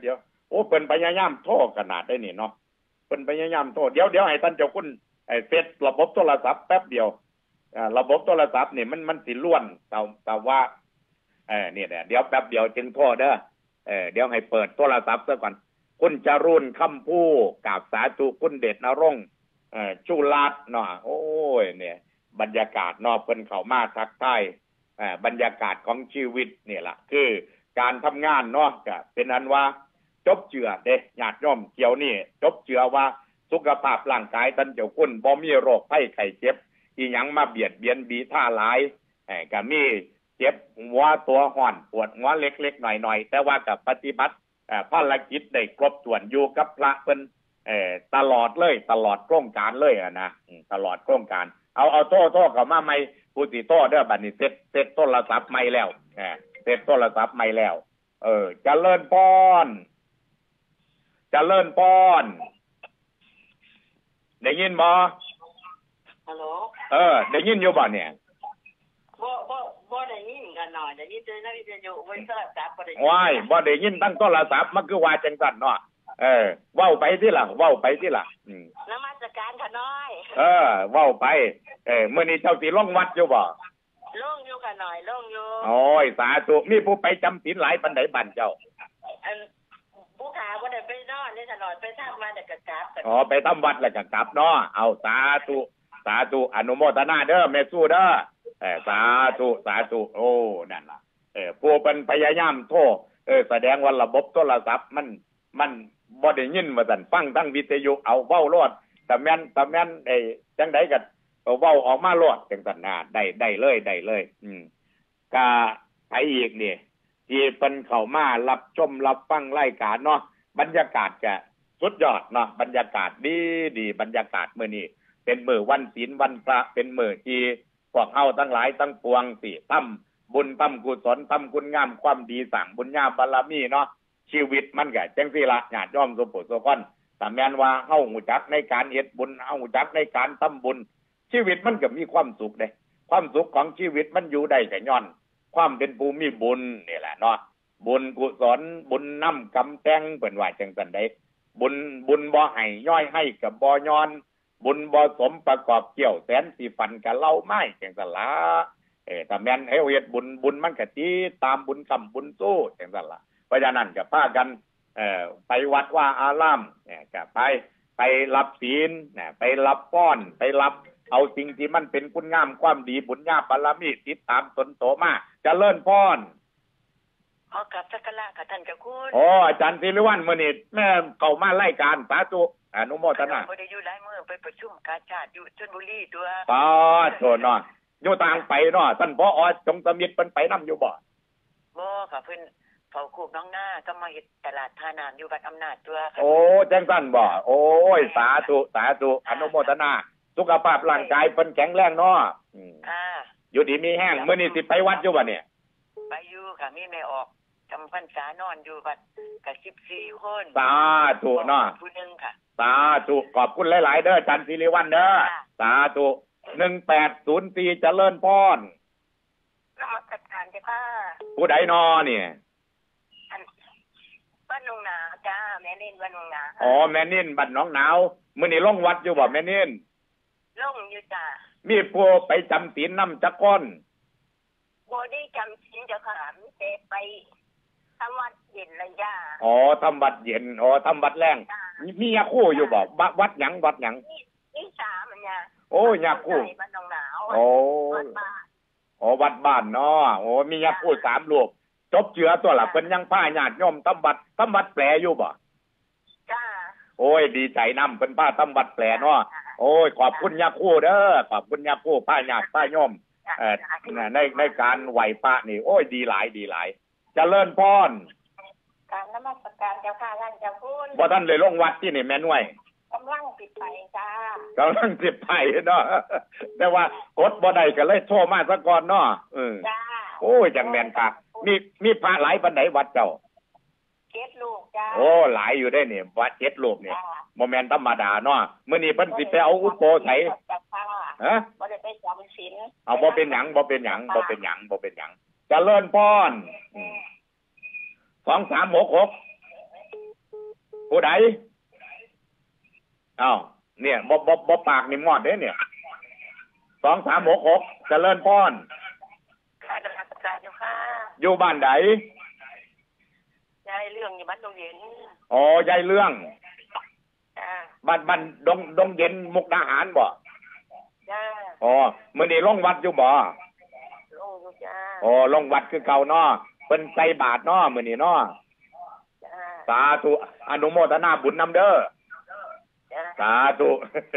โอ้เพิ่นพยายามโทรขนาดได้นี่เนาะเพิ่นพยายามโทรเดี๋ยวเดี๋ยวให้ท่านเจ้าคุณไอ้เซตระบบโทรศัพท์แป๊บเดียวอ่าระบบโทรศัพท์นี่มันมันสิล้วนแต่แต่ว่าเออนี่แหละเดี๋ยวแป๊บเดียวจึงโทรเด้อเออเดี๋ยวให้เปิดโทรศัพท์ซะก่อนคุณจรุนคำผู้กราบสาธุคุณเดชนรงค์เอ่อจุลัดเนาะโอ้ยเนี่ยบรรยากาศเนาะเพิ่นเข้ามาทักทายเอ่อบรรยากาศของชีวิตนี่ล่ะคือการทำงานเนาะก็เป็นอันว่าจบเจือเด้ญาติโยมเกี่ยวนี่จบเจือว่าสุขภาพร่างกายท่านเจ้าคุณบ่มีโรคภัยไข้เจ็บอีหยังมาเบียดเบียนบีท่าหลายเอ่อก็มีเจ็บหัวตัวห้อนปวดหัวเล็กๆหน่อยๆแต่ว่าก็ปฏิบัติภารกิจได้ครบถ้วนอยู่กับพระเพิ่นเอ่อตลอดเลยตลอดโครงการเลยอ่ะนะตลอดโครงการเอาเอาโทรโทรเข้ามาใหม่ผู้สิโทรเด้อบัดนี้เสร็จเสร็จโทรศัพท์ใหม่แล้วเออเสร็จโทรศัพท์ใหม่แล้วเออเจริญพรเจริญพรได้ยินบ่ฮัลโหลเออได้ยินอยู่บ่เนี่ยบ่บ่บ่ได้ยินกันหน่อยได้ยินแต่ในวิทยุไว้โทรศัพท์บ่ได้ยินว้ายบ่ได้ยินตั้งโทรศัพท์มันคือว่าจังซั่นเนาะเออเว้าไปสิล่ะเว้าไปสิล่ะอืมนมัสการค่ะน้อยเออเว้าไปเออมื้อนี้เจ้าสิลงวัดอยู่บ่ลงอยู่ค่ะหน่อยลงอยู่โอ้ยสาธุมีผู้ไปจำศีลหลายปานใดบ้านเจ้าอันผู้ขาบ่ได้ไปนอนนี่ค่ะหน่อยไปทำมาแต่ก็กลับอ๋อไปทำวัดแล้วก็กลับเนาะเอาสาธุสาธุอนุโมทนาเด้อแม่สู้เด้อเออสาธุสาธุโอ้นั่นล่ะเออผู้เป็นพยายามโทรเออแสดงว่าระบบโทรศัพท์มันมันบ่ได้ยินว่าซั่นฟังทั้งวิทยุเอาเว้ารอดแต่แม่นแต่แม่นไอ้จังได๋ก็เอาเว้าออกมารอดจังซั่นน่ะได้ได้เลยได้เลยอืมก็ไผอีกนี่ที่เพิ่นเข้ามารับชมรับฟังรายการเนาะบรรยากาศก็สุดยอดเนาะบรรยากาศดีดีบรรยากาศมื้อนี้เป็นมื้อวันศีลวันพระเป็นมื้อที่พวกเฮาทั้งหลายทั้งปวงสิทำบุญทำกุศลทำคุณงามความดีสร้างบุญญาบารมีเนาะชีวิตมันก็จังซี่ล่ะญาติโยมสมโภชทุกคนถ้าแม่นว่าเฮาฮู้จักในการเฮ็ดบุญเฮาฮู้จักในการทำบุญชีวิตมันก็มีความสุขเด้ความสุขของชีวิตมันอยู่ได้ก็ย้อนความเป็นผู้มีบุญนี่แหละเนาะบุญกุศลบุญนำกำแต่งเพิ่นว่าจังซั่นเด้บุญบุญบ่ให้ย่อยให้ก็บ่ย้อนบุญบ่สมประกอบเกี่ยวแสนสิฟันกับเล่าไม้จังซั่นล่ะเออถ้าแม่นเฮ็ดบุญบุญมันก็สิตามบุญคำบุญสู้จังซั่นล่ะเพราะฉะนั้นก็พากันเอ่อไปวัดว่าอารามเนี่ยก็ไปไปรับศีลนะไปรับป้อนไปรับเอาสิ่งที่มันเป็นคุณงามความดีบุญญาบารมีติดตามตนโตมาเจริญพรขอกับสักการะค่ะท่านเจ้าคุณโอ้อาจารย์ศิริวัฒน์มื้อนี้แม่เข้ามารายการสาธุอนุโมทนาบ่ได้อยู่หลายมื้อไปประชุมกาชาดอยู่ชลบุรีตัวปาโตเนาะอยู่ต่างไปเนาะท่านผอ.จงสมิทธิ์เพิ่นไปนำอยู่บ่บ่ค่ะเพิ่นเฝ้าคูกน้องหน้าก็มาเฮ็ดตลาดท่าน้ำอยู่วัดอำนาจตัวโอ้จังซั่นบ่โอ้ยสาธุสาธุอนุโมทนาสุขภาพร่างกายเพิ่นแข็งแรงเนาะอืมค่ะอยู่ดีมีแห้งมื้อนี้สิไปวัดอยู่บ่เนี่ยไปอยู่ค่ะมีแม่ออกจำพรรษานอนอยู่วัดกับสิบสี่คนสาธุเนาะผู้นึงค่ะสาธุขอบคุณหลายๆเด้ออาจารย์ศิริวัฒน์เด้อสาธุหนึ่งแปดศูนย์สี่เจริญพรนมัสการเจ้าค่ะผู้ใดนอเนี่ยบ้านหนองนาจ้าแม่นิ่นบ้านหนองนาอ๋อแม่นิ่นบ้านหนองหนาวมื้อนี้ลงวัดอยู่บ่แม่นิ่นลงอยู่จ้ามีผู้ไปจำศีลนำจักคนบ่ได้จำศีลเจ้าค่ะมีแต่ไปทำวัดเย็นเลยจ้าอ๋อทำวัดเย็นอ๋อทำวัดแรงมียาคู่อยู่บ่วัดหยังวัดหยังนี่สามอันเนี่ยโอ้ยาคู่บ้านหนองหนาวโอ้อ๋อวัดบ้านเนาะโอ้มียาคู่สามรูปจบเจือตัวล่ะเพิ่นยังพาญาติโยมทำวัดทำวัดแปลอยู่บ่จ้าโอ้ยดีใจนำเพิ่นพาทำวัดแปลเนาะโอ้ยขอบคุณยาคู่เด้อขอบคุณยาคู่พาญาติพาโยมเอ่อในในการไหว้พระนี่โอ้ยดีหลายดีหลายเจริญพรการนมัสการเจ้าค่ะท่านเจ้าคุณบ่ท่านเลยลงวัดที่นี่แม่นวยกำลังสิไปจ้ากำลังสิไปเนาะแต่ว่ากดบ่ได้ก็เลยโทรมาซะก่อนเนาะเออจ้าโอ้ยจังแม่นคักมีมีพระหลายปานใดวัดเจ้าเจ็ดลูกจ้าโอ้หลายอยู่ได้นี่วัดเจ็ดลูกนี่บ่แม่นธรรมดาเนาะมื้อนี้เพิ่นสิไปเอาอุปโภไสฮะบ่ได้ไปจำศีลเอาบ่เป็นหยังบ่เป็นหยังบ่เป็นหยังบ่เป็นหยังเจริญพรสองสามหกหกผู้ใดอ้าวเนี่ยบ่บ่บ่ปากนี่มอดเด้เนี่ยสองสามหกหกเจริญพรค่ะนมัสการเจ้าค่ะอยู่บ้านใดยายเรื่องอยู่บ้านดงเย็นอ๋อยายเรื่องบ้านบ้านดงดงเย็นมุกดาหารบ่จ้าอ๋อมื้อนี้ลงวัดอยู่บ่ลงอยู่จ้าอ๋อลงวัดคือเก่าเนาะเพิ่นใส่บาตรเนาะมื้อนี้เนาะจ้าสาธุอนุโมทนาบุญนำเด้อสาธุ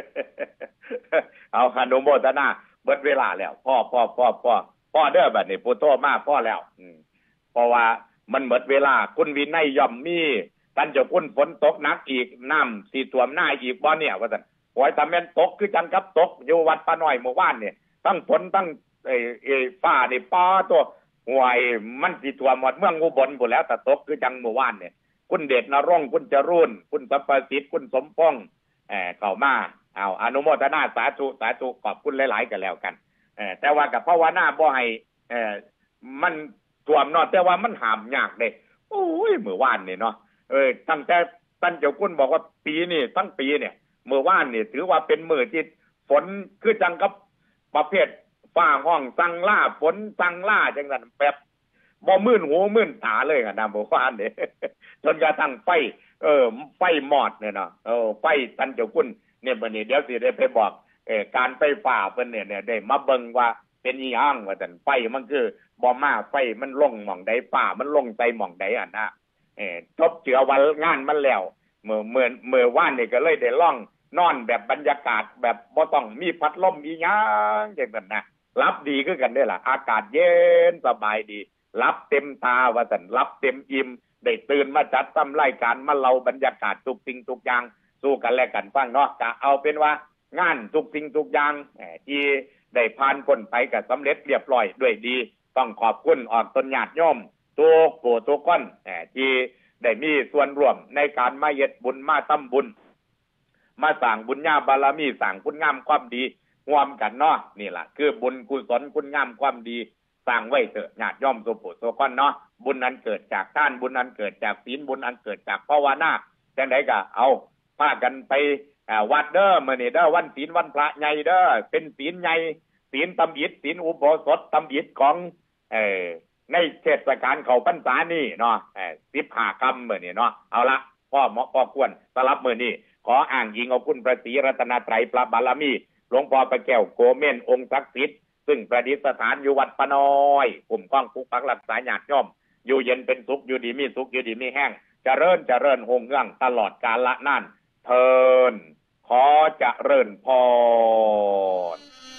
เอาอนุโมทนาเบิดเวลาแล้วพ่อพ่อพ่อพ่อพ่อเด้อบัดนี้พุทโธมาพ่อแล้วอืมเพราะว่ามันหมดเวลาคุณวินัยย่อมมีกันจะคุณฝนตกหนักอีกน้ำสีท่วมหน้าอีกบ่เนี่ยว่าซั่นโอยถ้าแม่นตกคือจังกับตกอยู่วัดป้าน้อยเมื่อวานนี่ทั้งฝนทั้งไอ้ไอ้ฟ้านี่ป้าตัวห่วยมันสิท่วมหมดเมืองอุบลพุ่นแล้วแต่ตกคือจังเมื่อวานนี่คุณเดชนรงค์คุณจรูนคุณสัพสิทธิ์คุณสมพงษ์เอ่อเข้ามาเอาอนุโมทนาสาธุสาธุขอบคุณหลายๆกันแล้วกันเอ่อแต่ว่ากับภาวนาบ่ให้เอ่อมันท่วมเนาะแต่ว่ามันห้ามยากเด้โอ้ยเมื่อวานนี่เนาะเออตั้งแต่ท่านเจ้าคุณบอกว่าปีนี้ทั้งปีเนี่ยเมื่อวานนี่ถือว่าเป็นมื้อที่ฝนคือจังกับประเภทฟ้าห้องสั่งล่าฝนสั่งล่าจังซั่นแบบบ่มื่นหูมื่นตาเลยอะนะเมื่อวานนี่จนกระทั่งไฟเออไฟมอดเนี่ยเนาะเออไฟท่านเจ้าคุณเนี่ยมื้อนี้เดี๋ยวสิได้ไปบอกเอ่อการไฟฟ้าเพิ่นเนี่ยได้มาเบิ่งว่าเป็นอีหยังว่าซั่นไฟมันคือบ่มาไฟมันลงหม่องใดฟ้ามันลงใส่หม่องใดอ่ะนะเอ่อจบเจือวันงานมันแล้วเมื่อเมื่อเมื่อวานนี่ก็เลยได้ล่องนอนแบบบรรยากาศแบบบ่ต้องมีพัดลมอีหยังจังนั้นนะรับดีคือกันเด้อล่ะอากาศเย็นสบายดีรับเต็มตาว่าซั่นรับเต็มอิ่มได้ตื่นมาจัดทำรายการมาเล่าบรรยากาศทุกสิ่งทุกอย่างสู้กันและกันฟังเนาะก็เอาเป็นว่างานทุกสิ่งทุกอย่างที่ได้ผ่านพ้นไปก็สำเร็จเรียบร้อยด้วยดีต้องขอบคุณออกตนญาติโยมทุกผู้ทุกคนที่ได้มีส่วนร่วมในการมาเฮ็ดบุญมาทำบุญมาสร้างบุญญาบารมีสร้างคุณงามความดีร่วมกันเนาะนี่ล่ะคือบุญกุศลคุณงามความดีสร้างไว้เถอะญาติโยมทุกผู้ทุกคนเนาะบุญนั้นเกิดจากทานบุญนั้นเกิดจากศีลบุญนั้นเกิดจากภาวนาจังได๋ก็เอาพากันไปวัดเด้อมื้อนี้เด้อวันศีลวันพระใหญ่เด้อเป็นศีลใหญ่ศีลตำอิฐศีลอุโบสถตำอิฐของเอ่อในเทศกาลเข้าพรรษานี่เนาะเอ่อสิบห้าค่ำมื้อนี้เนาะเอาละพ่อเหมาะพอควรสำหรับมื้อนี้ขออ้างอิงเอาคุณพระศรีรัตนตรัยพระบารมีหลวงพ่อพระแก้วโกเมนองค์ศักดิ์สิทธิ์ซึ่งประดิษฐานอยู่วัดปะน้อยคุ้มครองปกปักรักษาญาติโยมอยู่เย็นเป็นสุขอยู่ดีมีสุขอยู่ดีมีแห้งเจริญเจริญหงเงื่องตลอดกาลละนานเทินขอเจริญพร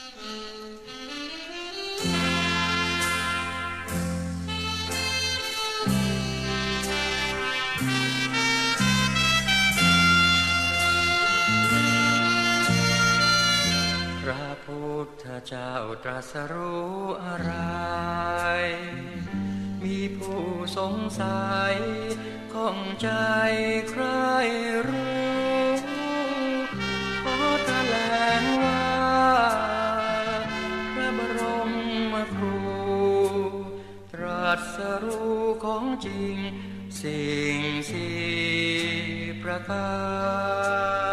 พระพุทธเจ้าตรัสรู้อะไรมีผู้สงสัยข้องใจใครรู้ขอแถลงว่าพระบรมครูตรัสรู้ของจริงสิ่งสี่ประการ